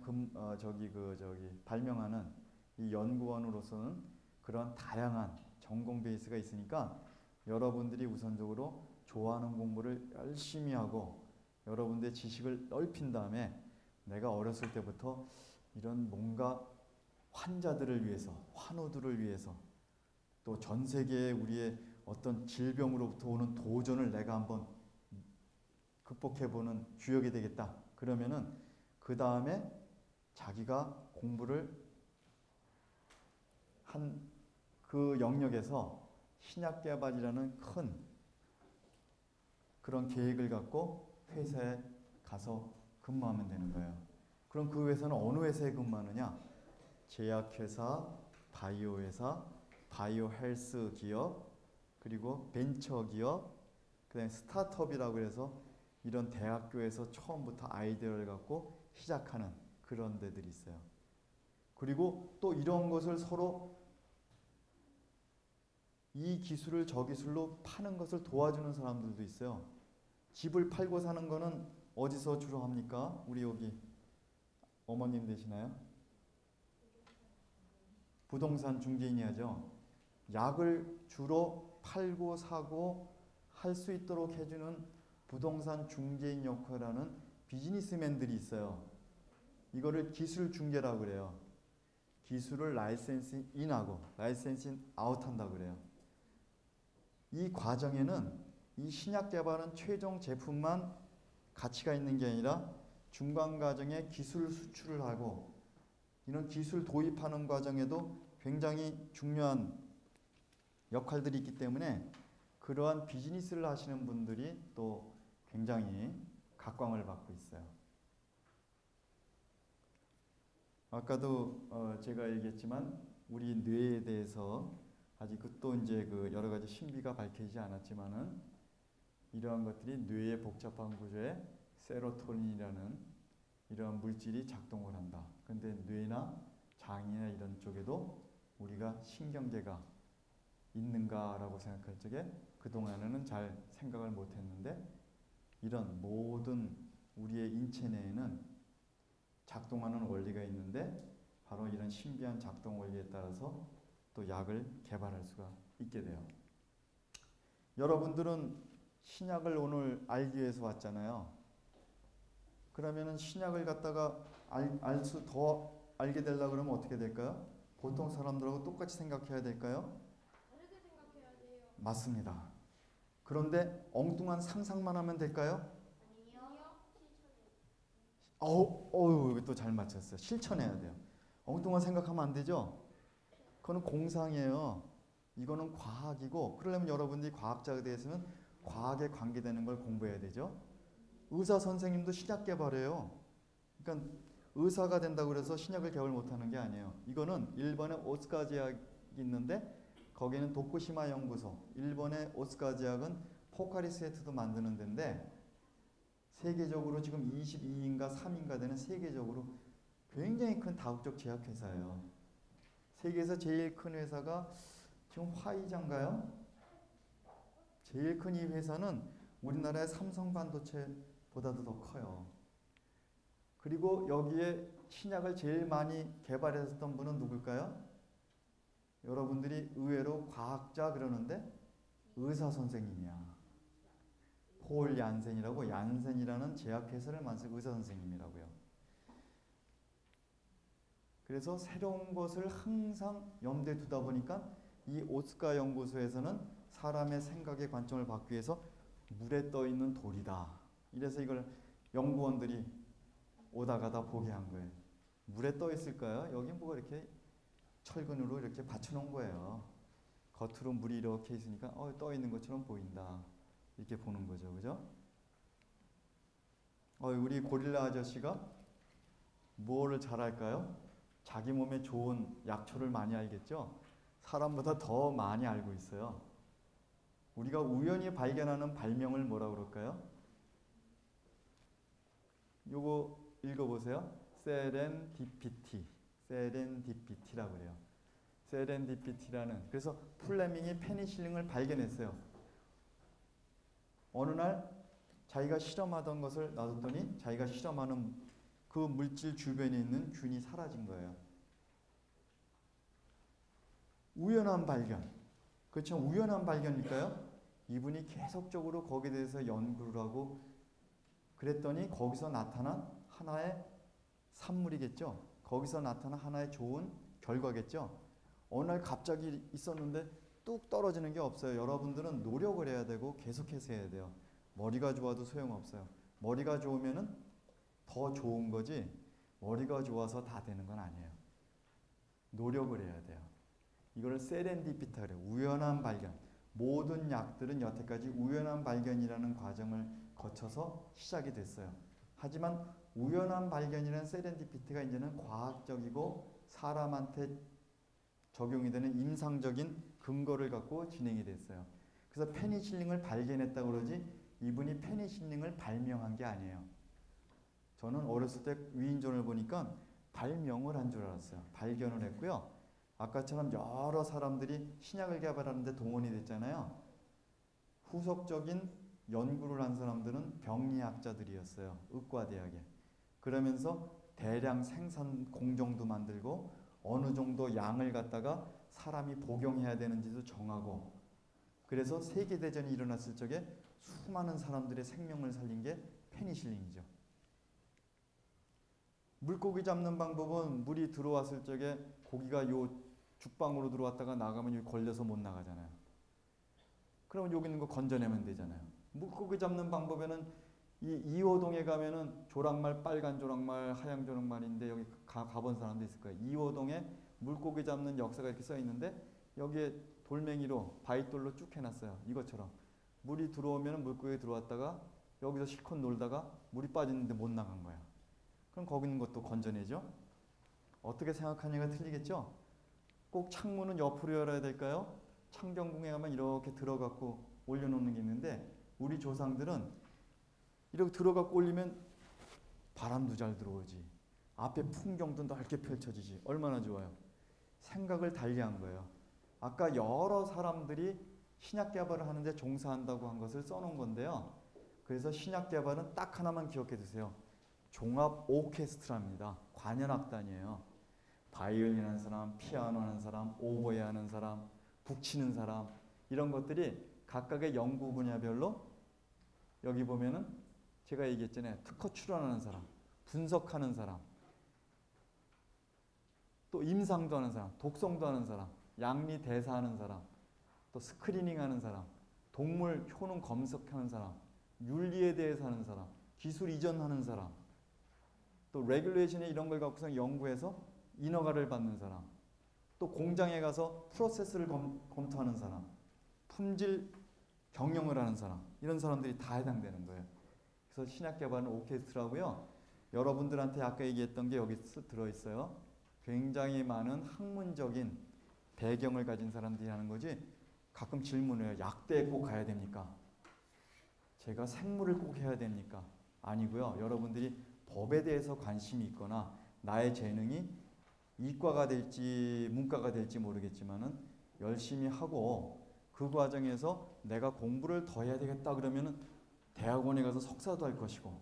발명하는 이 연구원으로서는 그런 다양한 전공 베이스가 있으니까 여러분들이 우선적으로 좋아하는 공부를 열심히 하고 여러분들의 지식을 넓힌 다음에 내가 어렸을 때부터 이런 뭔가 환자들을 위해서, 환우들을 위해서 또 전 세계의 우리의 어떤 질병으로부터 오는 도전을 내가 한번 극복해보는 주역이 되겠다. 그러면은 그 다음에 자기가 공부를 한 그 영역에서 신약 개발이라는 큰 그런 계획을 갖고 회사에 가서 근무하면 되는 거예요. 그럼 그 회사는 어느 회사에 근무하느냐? 제약회사, 바이오 회사, 바이오 헬스 기업, 그리고 벤처 기업, 그다음에 스타트업이라고 해서 이런 대학교에서 처음부터 아이디어를 갖고 시작하는 그런 데들이 있어요. 그리고 또 이런 것을 서로 이 기술을 저 기술로 파는 것을 도와주는 사람들도 있어요. 집을 팔고 사는 거는 어디서 주로 합니까? 우리 여기 어머님 되시나요? 부동산 중개인이 하죠. 약을 주로 팔고 사고 할 수 있도록 해주는 부동산 중개인 역할을 하는 비즈니스맨들이 있어요. 이거를 기술 중개라고 그래요. 기술을 라이센싱 인하고 라이센싱 아웃한다고 그래요. 이 과정에는 이 신약 개발은 최종 제품만 가치가 있는 게 아니라 중간 과정에 기술 수출을 하고 이런 기술 도입하는 과정에도 굉장히 중요한 역할들이 있기 때문에 그러한 비즈니스를 하시는 분들이 또 굉장히 각광을 받고 있어요. 아까도 제가 얘기했지만 우리 뇌에 대해서 아직 또 이제 그 여러 가지 신비가 밝혀지지 않았지만은 이러한 것들이 뇌의 복잡한 구조에 세로토닌이라는 이러한 물질이 작동을 한다. 근데 뇌나 장이나 이런 쪽에도 우리가 신경계가 있는가라고 생각할 적에 그동안에는 잘 생각을 못했는데 이런 모든 우리의 인체 내에는 작동하는 원리가 있는데 바로 이런 신비한 작동 원리에 따라서 또 약을 개발할 수가 있게 돼요. 여러분들은 신약을 오늘 알기 위해서 왔잖아요. 그러면은 신약을 갖다가 더 알게 되려고 그러면 어떻게 될까요? 보통 사람들하고 똑같이 생각해야 될까요? 다르게 생각해야 돼요. 맞습니다. 그런데 엉뚱한 상상만 하면 될까요? 아니요. 어우, 또 잘 맞췄어요. 실천해야 돼요. 엉뚱한 생각하면 안 되죠? 그거는 공상이에요. 이거는 과학이고, 그러려면 여러분들이 과학자가 되었으면 과학에 관계되는 걸 공부해야 되죠. 의사 선생님도 신약 개발해요. 그러니까 의사가 된다고 그래서 신약을 개발 못하는 게 아니에요. 이거는 일본의 오스카 제약이 있는데 거기는 도쿠시마 연구소, 일본의 오스카 제약은 포카리스 에트도 만드는 데인데 세계적으로 지금 22인가 3인가 되는 세계적으로 굉장히 큰 다국적 제약회사예요. 세계에서 제일 큰 회사가 지금 화이자인가요? 제일 큰 이 회사는 우리나라의 삼성반도체보다도 더 커요. 그리고 여기에 신약을 제일 많이 개발했던 분은 누굴까요? 여러분들이 의외로 과학자 그러는데 의사 선생님이야. 폴 얀센이라고, 얀센이라는 제약회사를 만든 의사 선생님이라고요. 그래서 새로운 것을 항상 염두에 두다 보니까 이 오스카 연구소에서는 사람의 생각의 관점을 받기 위해서 물에 떠 있는 돌이다. 이래서 이걸 연구원들이 오다 가다 보게 한 거예요. 물에 떠 있을까요? 여기 뭐가 이렇게 철근으로 이렇게 받쳐놓은 거예요. 겉으로 물이 이렇게 있으니까 떠 있는 것처럼 보인다. 이렇게 보는 거죠, 그죠? 우리 고릴라 아저씨가 뭐를 잘할까요? 자기 몸에 좋은 약초를 많이 알겠죠? 사람보다 더 많이 알고 있어요. 우리가 우연히 발견하는 발명을 뭐라 그럴까요? 요거 읽어보세요. 세렌디피티라고 그래요. 세렌디피티라는, 그래서 플레밍이 페니실린을 발견했어요. 어느 날 자기가 실험하던 것을 놔뒀더니 자기가 실험하는 그 물질 주변에 있는 균이 사라진 거예요. 우연한 발견. 그렇죠? 우연한 발견일까요? 이분이 계속적으로 거기에 대해서 연구를 하고 그랬더니 거기서 나타난 하나의 산물이겠죠. 거기서 나타난 하나의 좋은 결과겠죠. 어느 날 갑자기 있었는데 뚝 떨어지는 게 없어요. 여러분들은 노력을 해야 되고 계속해서 해야 돼요. 머리가 좋아도 소용없어요. 머리가 좋으면은 더 좋은 거지 머리가 좋아서 다 되는 건 아니에요. 노력을 해야 돼요. 이걸 세렌디피타 그래요. 우연한 발견. 모든 약들은 여태까지 우연한 발견이라는 과정을 거쳐서 시작이 됐어요. 하지만 우연한 발견이라는 세렌디피티가 이제는 과학적이고 사람한테 적용이 되는 임상적인 근거를 갖고 진행이 됐어요. 그래서 페니실린을 발견했다고 그러지 이분이 페니실린을 발명한 게 아니에요. 저는 어렸을 때 위인전을 보니까 발명을 한 줄 알았어요. 발견을 했고요. 아까처럼 여러 사람들이 신약을 개발하는데 동원이 됐잖아요. 후속적인 연구를 한 사람들은 병리학자들이었어요. 의과대학에. 그러면서 대량 생산 공정도 만들고 어느 정도 양을 갖다가 사람이 복용해야 되는지도 정하고 그래서 세계대전이 일어났을 적에 수많은 사람들의 생명을 살린 게 페니실린이죠. 물고기 잡는 방법은 물이 들어왔을 적에 고기가 요 죽방으로 들어왔다가 나가면 여기 걸려서 못 나가잖아요. 그러면 여기 있는 거 건져내면 되잖아요. 물고기 잡는 방법에는 이 이호동에 가면은 조랑말, 빨간 조랑말, 하얀 조랑말인데 여기 가본 사람도 있을 거예요. 이호동에 물고기 잡는 역사가 이렇게 써 있는데 여기에 돌멩이로 바위돌로 쭉 해놨어요. 이것처럼 물이 들어오면 물고기 들어왔다가 여기서 실컷 놀다가 물이 빠지는데 못 나간 거야. 그럼 거기 있는 것도 건져내죠. 어떻게 생각하냐가 틀리겠죠. 꼭 창문은 옆으로 열어야 될까요? 창경궁에 가면 이렇게 들어갖고 올려놓는 게 있는데 우리 조상들은 이렇게 들어갖고 올리면 바람도 잘 들어오지. 앞에 풍경도 넓게 펼쳐지지. 얼마나 좋아요. 생각을 달리한 거예요. 아까 여러 사람들이 신약 개발을 하는데 종사한다고 한 것을 써놓은 건데요. 그래서 신약 개발은 딱 하나만 기억해 두세요. 종합 오케스트라입니다. 관현악단이에요. 바이올린 하는 사람, 피아노 하는 사람, 오보에 하는 사람, 북 치는 사람 이런 것들이 각각의 연구 분야별로 여기 보면은 제가 얘기했잖아요. 특허 출원하는 사람, 분석하는 사람, 또 임상도 하는 사람, 독성도 하는 사람, 양리 대사하는 사람, 또 스크리닝 하는 사람, 동물 효능 검색하는 사람, 윤리에 대해서 하는 사람, 기술 이전하는 사람, 또 레귤레이션에 이런 걸 갖고서 연구해서 인허가를 받는 사람, 또 공장에 가서 프로세스를 검토하는 사람, 품질 경영을 하는 사람, 이런 사람들이 다 해당되는 거예요. 그래서 신약 개발은 오케스트라고요. 여러분들한테 아까 얘기했던 게 여기 들어있어요. 굉장히 많은 학문적인 배경을 가진 사람들이 하는 거지. 가끔 질문해요. 약대에 꼭 가야 됩니까? 제가 생물을 꼭 해야 됩니까? 아니고요. 여러분들이 법에 대해서 관심이 있거나 나의 재능이 이과가 될지 문과가 될지 모르겠지만은 열심히 하고 그 과정에서 내가 공부를 더 해야 되겠다 그러면은 대학원에 가서 석사도 할 것이고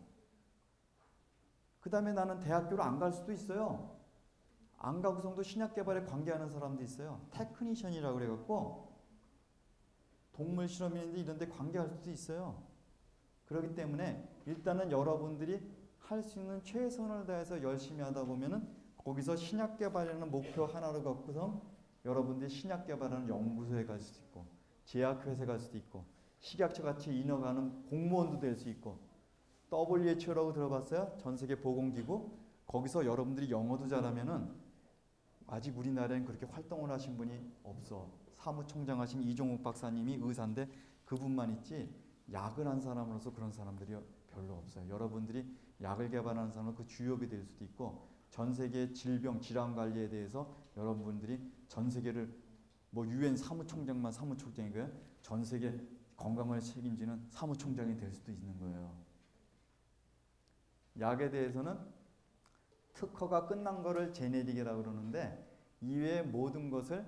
그 다음에 나는 대학교를 안 갈 수도 있어요. 안 가고서도 신약 개발에 관계하는 사람도 있어요. 테크니션이라고 그래갖고 동물 실험인데 이런 데 관계할 수도 있어요. 그렇기 때문에 일단은 여러분들이 할 수 있는 최선을 다해서 열심히 하다 보면은 거기서 신약 개발이라는 목표 하나를 갖고서 여러분들이 신약 개발하는 연구소에 갈 수도 있고 제약회사에 갈 수도 있고 식약처 같이 인허가는 공무원도 될 수 있고 WHO라고 들어봤어요? 전세계 보건기구. 거기서 여러분들이 영어도 잘하면은 아직 우리나라엔 그렇게 활동을 하신 분이 없어. 사무총장 하신 이종욱 박사님이 의사인데 그분만 있지 약을 한 사람으로서 그런 사람들이 별로 없어요. 여러분들이 약을 개발하는 사람은 그 주역이 될 수도 있고 전 세계 질병, 질환 관리에 대해서 여러분들이 전 세계를 뭐 유엔 사무총장만 사무총장이고요. 전 세계 건강을 책임지는 사무총장이 될 수도 있는 거예요. 약에 대해서는 특허가 끝난 거를 제네릭이라고 그러는데 이외의 모든 것을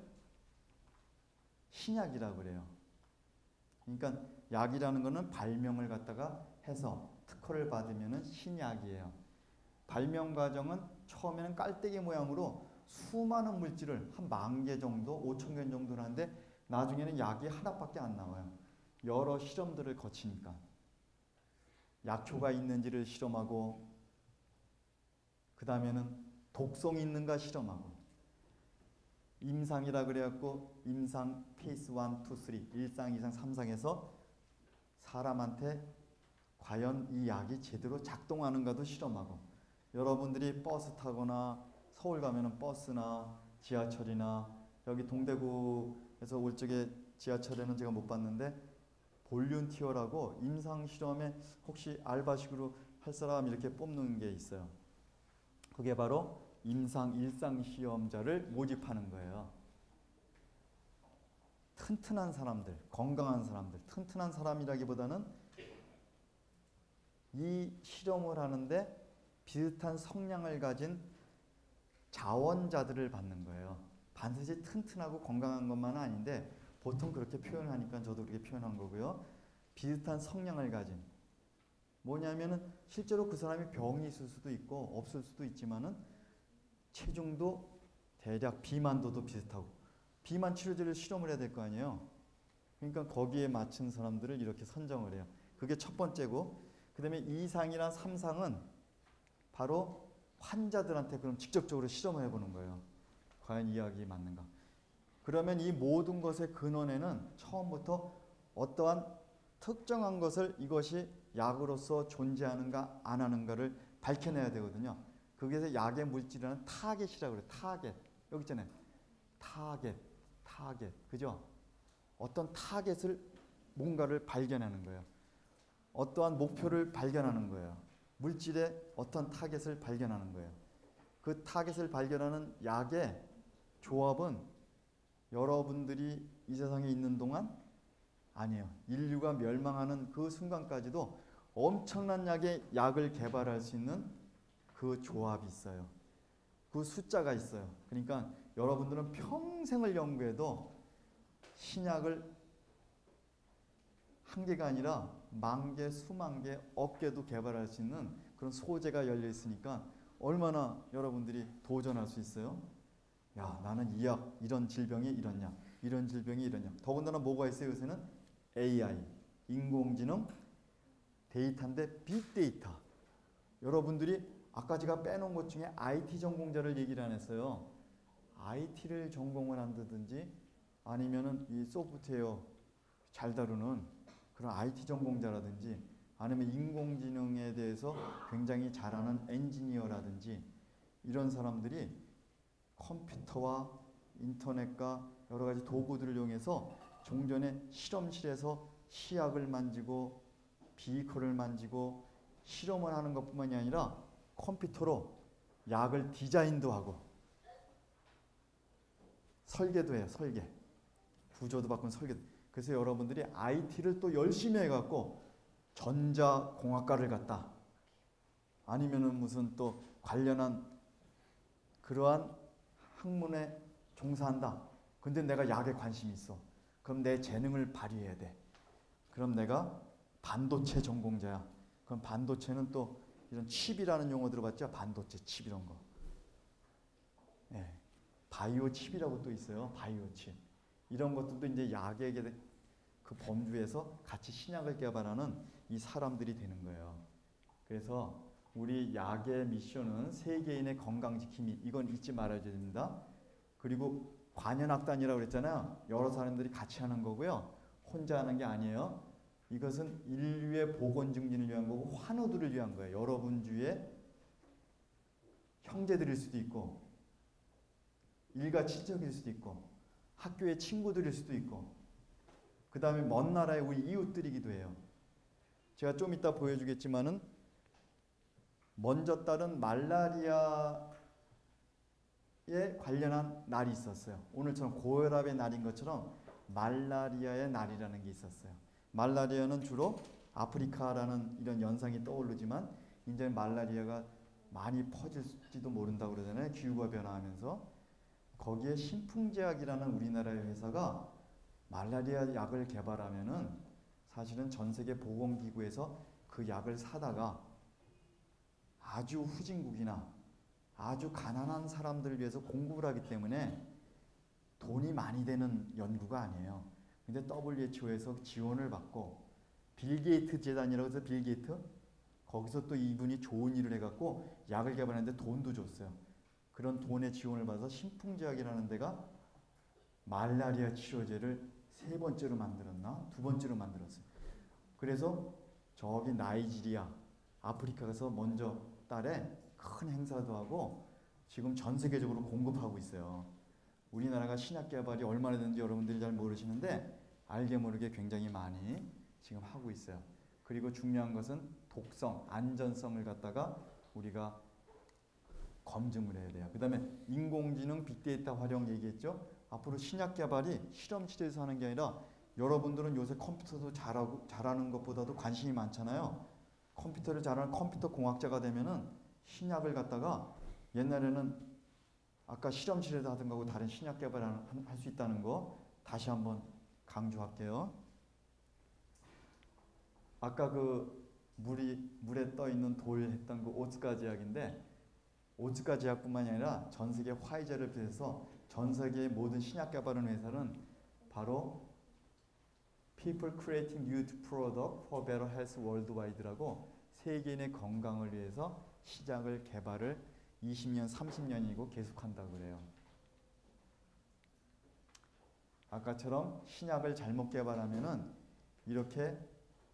신약이라고 그래요. 그러니까 약이라는 거는 발명을 갖다가 해서 특허를 받으면은 신약이에요. 발명 과정은 처음에는 깔때기 모양으로 수많은 물질을 한 10,000개 정도, 5,000개 정도 하는데 나중에는 약이 하나밖에 안 나와요. 여러 실험들을 거치니까. 약효가 있는지를 실험하고 그 다음에는 독성이 있는가 실험하고 임상이라 그래갖고 임상 페이스 1, 2, 3 1상, 2상, 3상에서 사람한테 과연 이 약이 제대로 작동하는가도 실험하고 여러분들이 버스 타거나 서울 가면은 버스나 지하철이나 여기 동대구에서 올 적에 지하철에는 제가 못 봤는데 볼륜티어라고 임상 실험에 혹시 알바식으로 할 사람 이렇게 뽑는 게 있어요. 그게 바로 임상 일상 시험자를 모집하는 거예요. 튼튼한 사람들, 건강한 사람들, 튼튼한 사람이라기보다는 이 실험을 하는데 비슷한 성향을 가진 자원자들을 받는 거예요. 반드시 튼튼하고 건강한 것만은 아닌데 보통 그렇게 표현하니까 저도 그렇게 표현한 거고요. 비슷한 성향을 가진 뭐냐면은 실제로 그 사람이 병이 있을 수도 있고 없을 수도 있지만은 체중도 대략 비만도도 비슷하고 비만 치료제를 실험을 해야 될 거 아니에요. 그러니까 거기에 맞춘 사람들을 이렇게 선정을 해요. 그게 첫 번째고 그 다음에 2상이나 3상은 바로 환자들한테 그럼 직접적으로 실험을 해보는 거예요. 과연 이 약이 맞는가. 그러면 이 모든 것의 근원에는 처음부터 어떠한 특정한 것을 이것이 약으로서 존재하는가 안 하는가를 밝혀내야 되거든요. 거기에서 약의 물질이라는 타겟이라고 그래요. 타겟. 여기 있잖아요. 타겟. 그죠? 어떤 타겟을 뭔가를 발견하는 거예요. 어떠한 목표를 발견하는 거예요. 물질의 어떤 타겟을 발견하는 거예요. 그 타겟을 발견하는 약의 조합은 여러분들이 이 세상에 있는 동안 아니에요. 인류가 멸망하는 그 순간까지도 엄청난 약을 개발할 수 있는 그 조합이 있어요. 그 숫자가 있어요. 그러니까 여러분들은 평생을 연구해도 신약을 한 개가 아니라 만 개, 수만 개, 억 개도 개발할 수 있는 그런 소재가 열려 있으니까 얼마나 여러분들이 도전할 수 있어요? 야, 나는 이 약, 이런 질병이 이런 약, 이런 질병이 이런 약. 더군다나 뭐가 있어요? 요새는 AI, 인공지능, 데이터인데 빅데이터. 여러분들이 아까 제가 빼놓은 것 중에 IT 전공자를 얘기를 안 했어요. IT를 전공을 한다든지 아니면은 이 소프트웨어 잘 다루는 그런 IT 전공자라든지 아니면 인공지능에 대해서 굉장히 잘하는 엔지니어라든지 이런 사람들이 컴퓨터와 인터넷과 여러 가지 도구들을 이용해서 종전에 실험실에서 시약을 만지고 비커를 만지고 실험을 하는 것뿐만이 아니라 컴퓨터로 약을 디자인도 하고 설계도 해요. 설계. 구조도 바꾼 설계. 그래서 여러분들이 IT를 또 열심히 해갖고 전자공학과를 갔다. 아니면은 무슨 또 관련한 그러한 학문에 종사한다. 근데 내가 약에 관심이 있어. 그럼 내 재능을 발휘해야 돼. 그럼 내가 반도체 전공자야. 그럼 반도체는 또 이런 칩이라는 용어 들어봤죠? 반도체 칩 이런 거. 예. 바이오 칩이라고 또 있어요. 바이오 칩. 이런 것들도 이제 약의 그 범주에서 같이 신약을 개발하는 이 사람들이 되는 거예요. 그래서 우리 약의 미션은 세계인의 건강지킴이. 이건 잊지 말아야 됩니다. 그리고 관현악단이라고 그랬잖아요. 여러 사람들이 같이 하는 거고요. 혼자 하는 게 아니에요. 이것은 인류의 보건 증진을 위한 거고 환우들을 위한 거예요. 여러분 주위에 형제들일 수도 있고 일가 친척일 수도 있고 학교의 친구들일 수도 있고 그 다음에 먼 나라의 우리 이웃들이기도 해요. 제가 좀 이따 보여주겠지만은 먼저 따른 말라리아에 관련한 날이 있었어요. 오늘처럼 고혈압의 날인 것처럼 말라리아의 날이라는 게 있었어요. 말라리아는 주로 아프리카라는 이런 연상이 떠오르지만 이제 말라리아가 많이 퍼질지도 모른다고 그러잖아요. 기후가 변화하면서. 거기에 신풍제약이라는 우리나라의 회사가 말라리아 약을 개발하면은 사실은 전 세계 보건기구에서 그 약을 사다가 아주 후진국이나 아주 가난한 사람들을 위해서 공급을 하기 때문에 돈이 많이 되는 연구가 아니에요. 근데 WHO에서 지원을 받고 빌 게이트 재단이라고 해서 빌 게이트 거기서 또 이분이 좋은 일을 해갖고 약을 개발하는데 돈도 줬어요. 그런 돈의 지원을 받아서 신풍제약이라는 데가 말라리아 치료제를 3번째로 만들었나? 2번째로 만들었어요. 그래서 저기 나이지리아, 아프리카에서 먼저 달에 큰 행사도 하고 지금 전 세계적으로 공급하고 있어요. 우리나라가 신약 개발이 얼마나 됐는지 여러분들이 잘 모르시는데 알게 모르게 굉장히 많이 지금 하고 있어요. 그리고 중요한 것은 독성, 안전성을 갖다가 우리가 검증을 해야 돼요. 그 다음에 인공지능, 빅데이터 활용 얘기했죠. 앞으로 신약 개발이 실험실에서 하는 게 아니라 여러분들은 요새 컴퓨터도 잘하는 것보다도 관심이 많잖아요. 컴퓨터를 잘하는 컴퓨터 공학자가 되면은 신약을 갖다가 옛날에는 아까 실험실에서 하던 거하고 다른 신약 개발을 할 수 있다는 거 다시 한번 강조할게요. 아까 그 물에 떠 있는 돌 했던 그 오츠카 제약인데 오츠카 제약뿐만이 아니라 전 세계 화이자를 비롯해서 전 세계의 모든 신약 개발하는 회사는 바로 People Creating New Product for Better Health Worldwide라고 세계인의 건강을 위해서 시작을 개발을 20년, 30년이고 계속한다고 그래요. 아까처럼 신약을 잘못 개발하면은 이렇게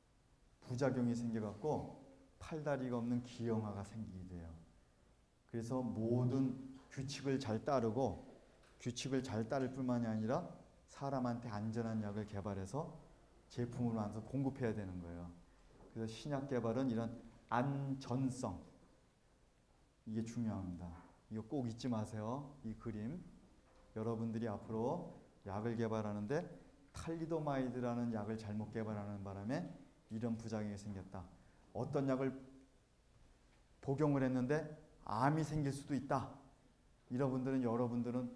부작용이 생겨갖고 팔다리가 없는 기형아가 생기게 돼요. 그래서 모든 규칙을 잘 따르고 규칙을 잘 따를 뿐만이 아니라 사람한테 안전한 약을 개발해서 제품을 만들어서 공급해야 되는 거예요. 그래서 신약 개발은 이런 안전성, 이게 중요합니다. 이거 꼭 잊지 마세요. 이 그림. 여러분들이 앞으로 약을 개발하는데 탈리도마이드라는 약을 잘못 개발하는 바람에 이런 부작용이 생겼다. 어떤 약을 복용을 했는데 암이 생길 수도 있다. 여러분들은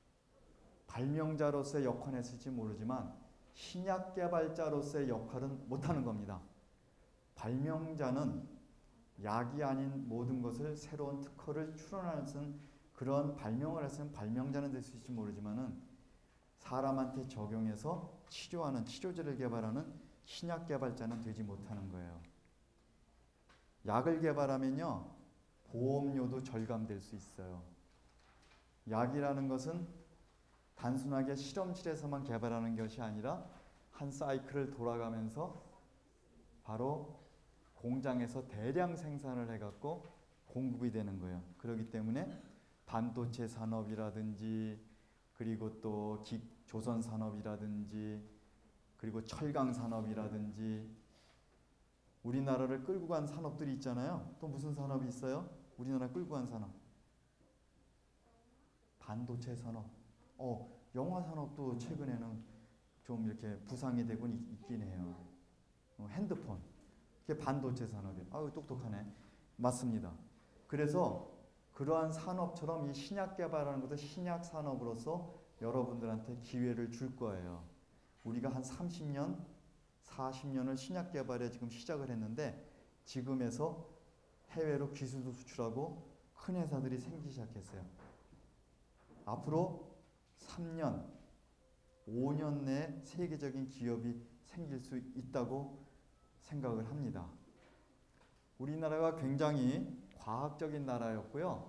발명자로서의 역할을 했을지 모르지만 신약 개발자로서의 역할은 못하는 겁니다. 발명자는 약이 아닌 모든 것을 새로운 특허를 출원하는 그런 발명을 했으면 발명자는 될 수 있을지 모르지만은 사람한테 적용해서 치료하는 치료제를 개발하는 신약 개발자는 되지 못하는 거예요. 약을 개발하면요 보험료도 절감될 수 있어요. 약이라는 것은 단순하게 실험실에서만 개발하는 것이 아니라 한 사이클을 돌아가면서 바로 공장에서 대량 생산을 해갖고 공급이 되는 거예요. 그렇기 때문에 반도체 산업이라든지 그리고 또 조선 산업이라든지 그리고 철강 산업이라든지 우리나라를 끌고 간 산업들이 있잖아요. 또 무슨 산업이 있어요? 우리나라 끌고 간 산업. 반도체 산업. 영화 산업도 최근에는 좀 이렇게 부상이 되고 있긴 해요. 핸드폰. 그게 반도체 산업이에요. 아유 똑똑하네. 맞습니다. 그래서 그러한 산업처럼 이 신약 개발하는 것도 신약 산업으로서 여러분들한테 기회를 줄 거예요. 우리가 한 30년, 40년을 신약 개발에 지금 시작을 했는데 지금에서 해외로 기술도 수출하고 큰 회사들이 생기기 시작했어요. 앞으로 3년, 5년 내에 세계적인 기업이 생길 수 있다고 생각을 합니다. 우리나라가 굉장히 과학적인 나라였고요.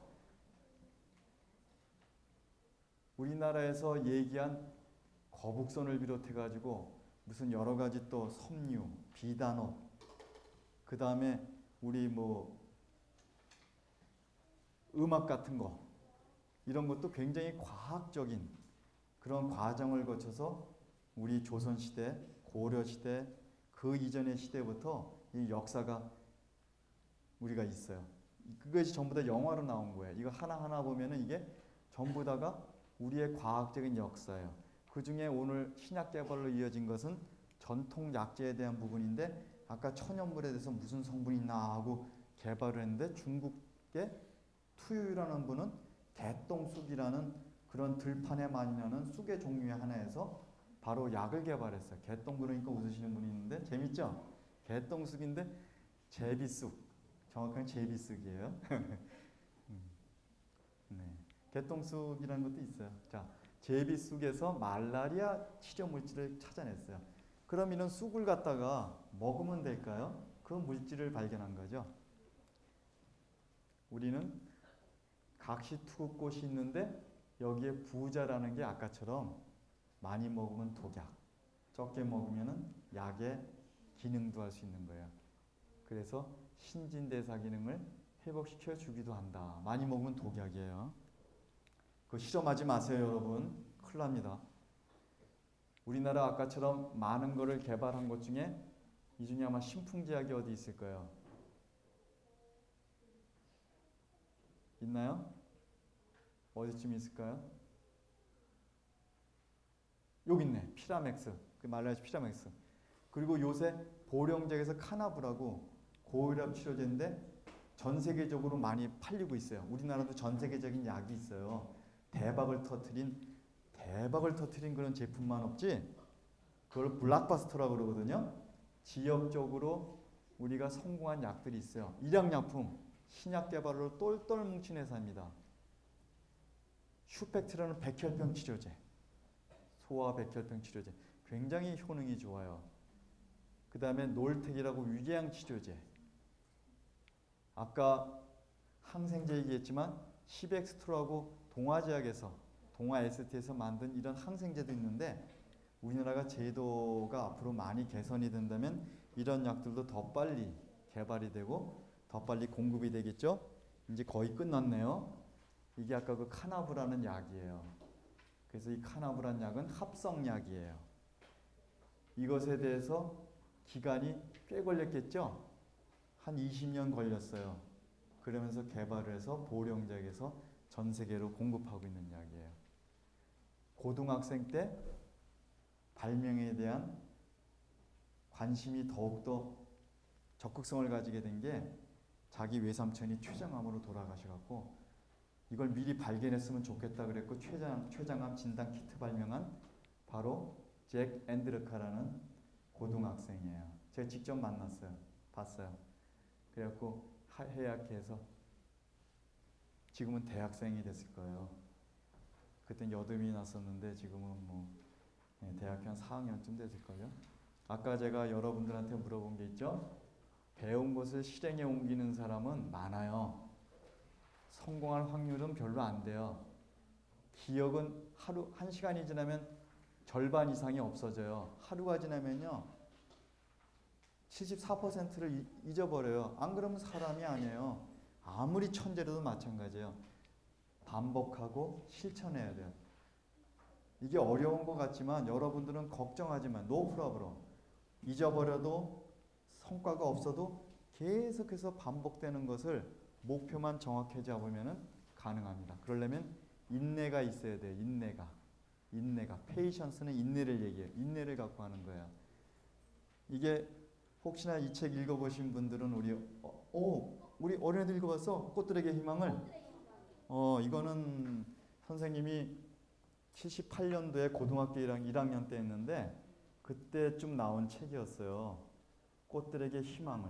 우리나라에서 얘기한 거북선을 비롯해가지고 무슨 여러 가지 또 섬유, 비단업, 그 다음에 우리 음악 같은 거 이런 것도 굉장히 과학적인 그런 과정을 거쳐서 우리 조선시대, 고려시대 그 이전의 시대부터 이 역사가 우리가 있어요. 그것이 전부 다 영화로 나온 거예요. 이거 하나하나 보면은 이게 전부 다가 우리의 과학적인 역사예요. 그 중에 오늘 신약 개발로 이어진 것은 전통 약재에 대한 부분인데 아까 천연물에 대해서 무슨 성분이 있나 하고 개발을 했는데 중국의 투유라는 분은 개똥쑥이라는 그런 들판에 많이 나는 쑥의 종류의 하나에서 바로 약을 개발했어요. 개똥 그러니까 웃으시는 분이 있는데 재밌죠? 개똥쑥인데 제비쑥, 정확한 제비쑥이에요. 네. 개똥쑥이라는 것도 있어요. 자, 제비쑥에서 말라리아 치료 물질을 찾아냈어요. 그럼 이런 쑥을 갖다가 먹으면 될까요? 그 물질을 발견한 거죠. 우리는 각시투구꽃이 있는데 여기에 부자라는 게 아까처럼 많이 먹으면 독약, 적게 먹으면 약의 기능도 할 수 있는 거예요. 그래서 신진대사 기능을 회복시켜 주기도 한다. 많이 먹으면 독약이에요. 그거 실험하지 마세요, 여러분. 큰일 납니다. 우리나라 아까처럼 많은 거를 개발한 것 중에 이 중에 아마 신풍제약이 어디 있을 거예요. 있나요? 어디쯤 있을까요? 여기 있네. 피라맥스. 그 말라이시 피라맥스. 그리고 요새 보령제에서 카나브라고 고혈압 치료제인데 전 세계적으로 많이 팔리고 있어요. 우리나라도 전 세계적인 약이 있어요. 대박을 터트린 그런 제품만 없지. 그걸 블록버스터라고 그러거든요. 지역적으로 우리가 성공한 약들이 있어요. 일약약품, 신약 개발로 똘똘 뭉친 회사입니다. 슈펙트라는 백혈병 치료제, 소아 백혈병 치료제 굉장히 효능이 좋아요. 그 다음에 놀텍이라고 위궤양 치료제. 아까 항생제 얘기했지만 시백스트라고 동아제약에서 동아 ST에서 만든 이런 항생제도 있는데 우리나라가 제도가 앞으로 많이 개선이 된다면 이런 약들도 더 빨리 개발이 되고 더 빨리 공급이 되겠죠. 이제 거의 끝났네요. 이게 아까 그 카나브라는 약이에요. 그래서 이 카나브란 약은 합성약이에요. 이것에 대해서 기간이 꽤 걸렸겠죠. 한 20년 걸렸어요. 그러면서 개발을 해서 보령작에서 전 세계로 공급하고 있는 약이에요. 고등학생 때 발명에 대한 관심이 더욱더 적극성을 가지게 된 게 자기 외삼촌이 췌장암으로 돌아가셔갖고 이걸 미리 발견했으면 좋겠다 그랬고 췌장암 진단 키트 발명한 바로 잭 앤드르카라는 고등학생이에요. 제가 직접 만났어요. 봤어요. 그래갖고 해약해서 지금은 대학생이 됐을 거예요. 그땐 여름이 났었는데 지금은 뭐 대학교 한 4학년쯤 됐을걸요. 아까 제가 여러분들한테 물어본 게 있죠. 배운 것을 실행에 옮기는 사람은 많아요. 성공할 확률은 별로 안 돼요. 기억은 하루 1시간이 지나면 절반 이상이 없어져요. 하루가 지나면요 74%를 잊어버려요. 안 그러면 사람이 아니에요. 아무리 천재라도 마찬가지예요. 반복하고 실천해야 돼요. 이게 어려운 것 같지만 여러분들은 걱정하지 마. 노 프로블럼. 잊어버려도 성과가 없어도 계속해서 반복되는 것을 목표만 정확히 잡으면 가능합니다. 그러려면 인내가 있어야 돼요. 인내가. 페이션스는 인내를 얘기해요. 인내를 갖고 하는 거예요. 이게 혹시나 이 책 읽어보신 분들은 우리 어린애들 읽어봤어? 꽃들에게 희망을? 이거는 선생님이 78년도에 고등학교 1학년 때 했는데 그때쯤 나온 책이었어요. 꽃들에게 희망을.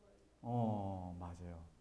맞아요.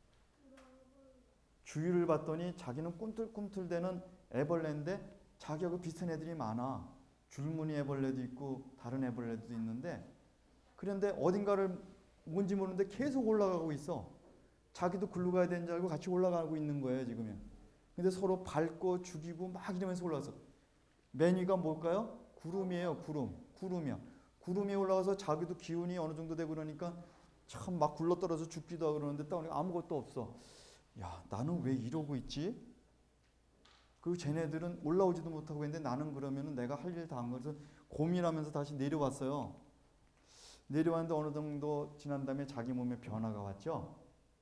주위를 봤더니 자기는 꿈틀꿈틀대는 애벌레인데 자기하고 비슷한 애들이 많아. 줄무늬 애벌레도 있고 다른 애벌레도 있는데 그런데 어딘가를 뭔지 모르는데 계속 올라가고 있어. 자기도 글로 가야 되는 줄 알고 같이 올라가고 있는 거예요 지금은. 근데 서로 밟고 죽이고 막 이러면서 올라가서 맨 위가 뭘까요? 구름이에요. 구름이야. 구름이 올라가서 자기도 기운이 어느 정도 되고 그러니까 참 막 굴러떨어져 죽기도 하고 그러는데 딱 아무것도 없어. 야, 나는 왜 이러고 있지? 그리고 쟤네들은 올라오지도 못하고 있는데 나는 그러면은 내가 할 일 다 한 거라서 고민하면서 다시 내려왔어요. 내려왔는데 어느 정도 지난 다음에 자기 몸에 변화가 왔죠.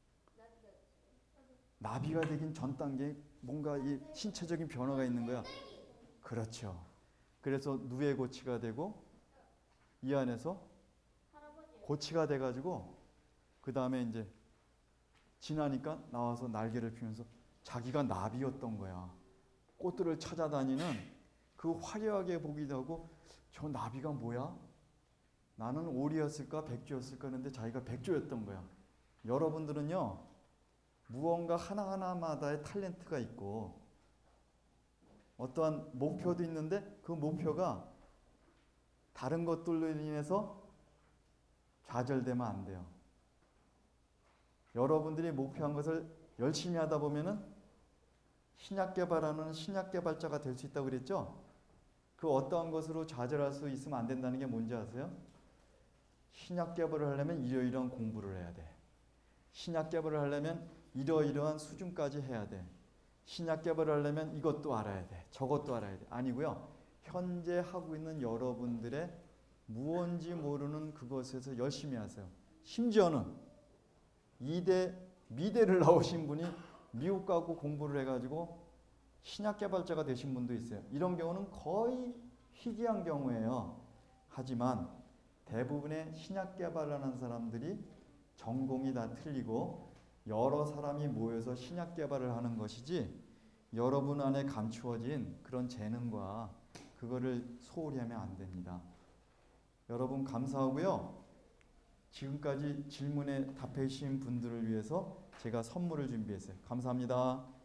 나비가 되긴 전 단계에 뭔가 이 신체적인 변화가 있는 거야. 그렇죠. 그래서 누에고치가 되고 이 안에서 고치가 돼가지고 그 다음에 이제 지나니까 나와서 날개를 펴면서 자기가 나비였던 거야. 꽃들을 찾아다니는 그 화려하게 보기도 하고 저 나비가 뭐야? 나는 오리였을까 백조였을까 했는데 자기가 백조였던 거야. 여러분들은요 무언가 하나하나마다의 탤런트가 있고 어떠한 목표도 있는데 그 목표가 다른 것들로 인해서 좌절되면 안 돼요. 여러분들이 목표한 것을 열심히 하다 보면은 신약 개발하는 신약 개발자가 될 수 있다고 그랬죠? 그 어떠한 것으로 좌절할 수 있으면 안 된다는 게 뭔지 아세요? 신약 개발을 하려면 이러이러한 공부를 해야 돼. 신약 개발을 하려면 이러이러한 수준까지 해야 돼. 신약 개발을 하려면 이것도 알아야 돼. 저것도 알아야 돼. 아니고요. 현재 하고 있는 여러분들의 무언지 모르는 그것에서 열심히 하세요. 심지어는 미대를 나오신 분이 미국 가고 공부를 해가지고 신약 개발자가 되신 분도 있어요. 이런 경우는 거의 희귀한 경우예요. 하지만 대부분의 신약 개발을 하는 사람들이 전공이 다 틀리고 여러 사람이 모여서 신약 개발을 하는 것이지 여러분 안에 감추어진 그런 재능과 그거를 소홀히 하면 안 됩니다. 여러분 감사하고요. 지금까지 질문에 답해 주신 분들을 위해서 제가 선물을 준비했어요. 감사합니다.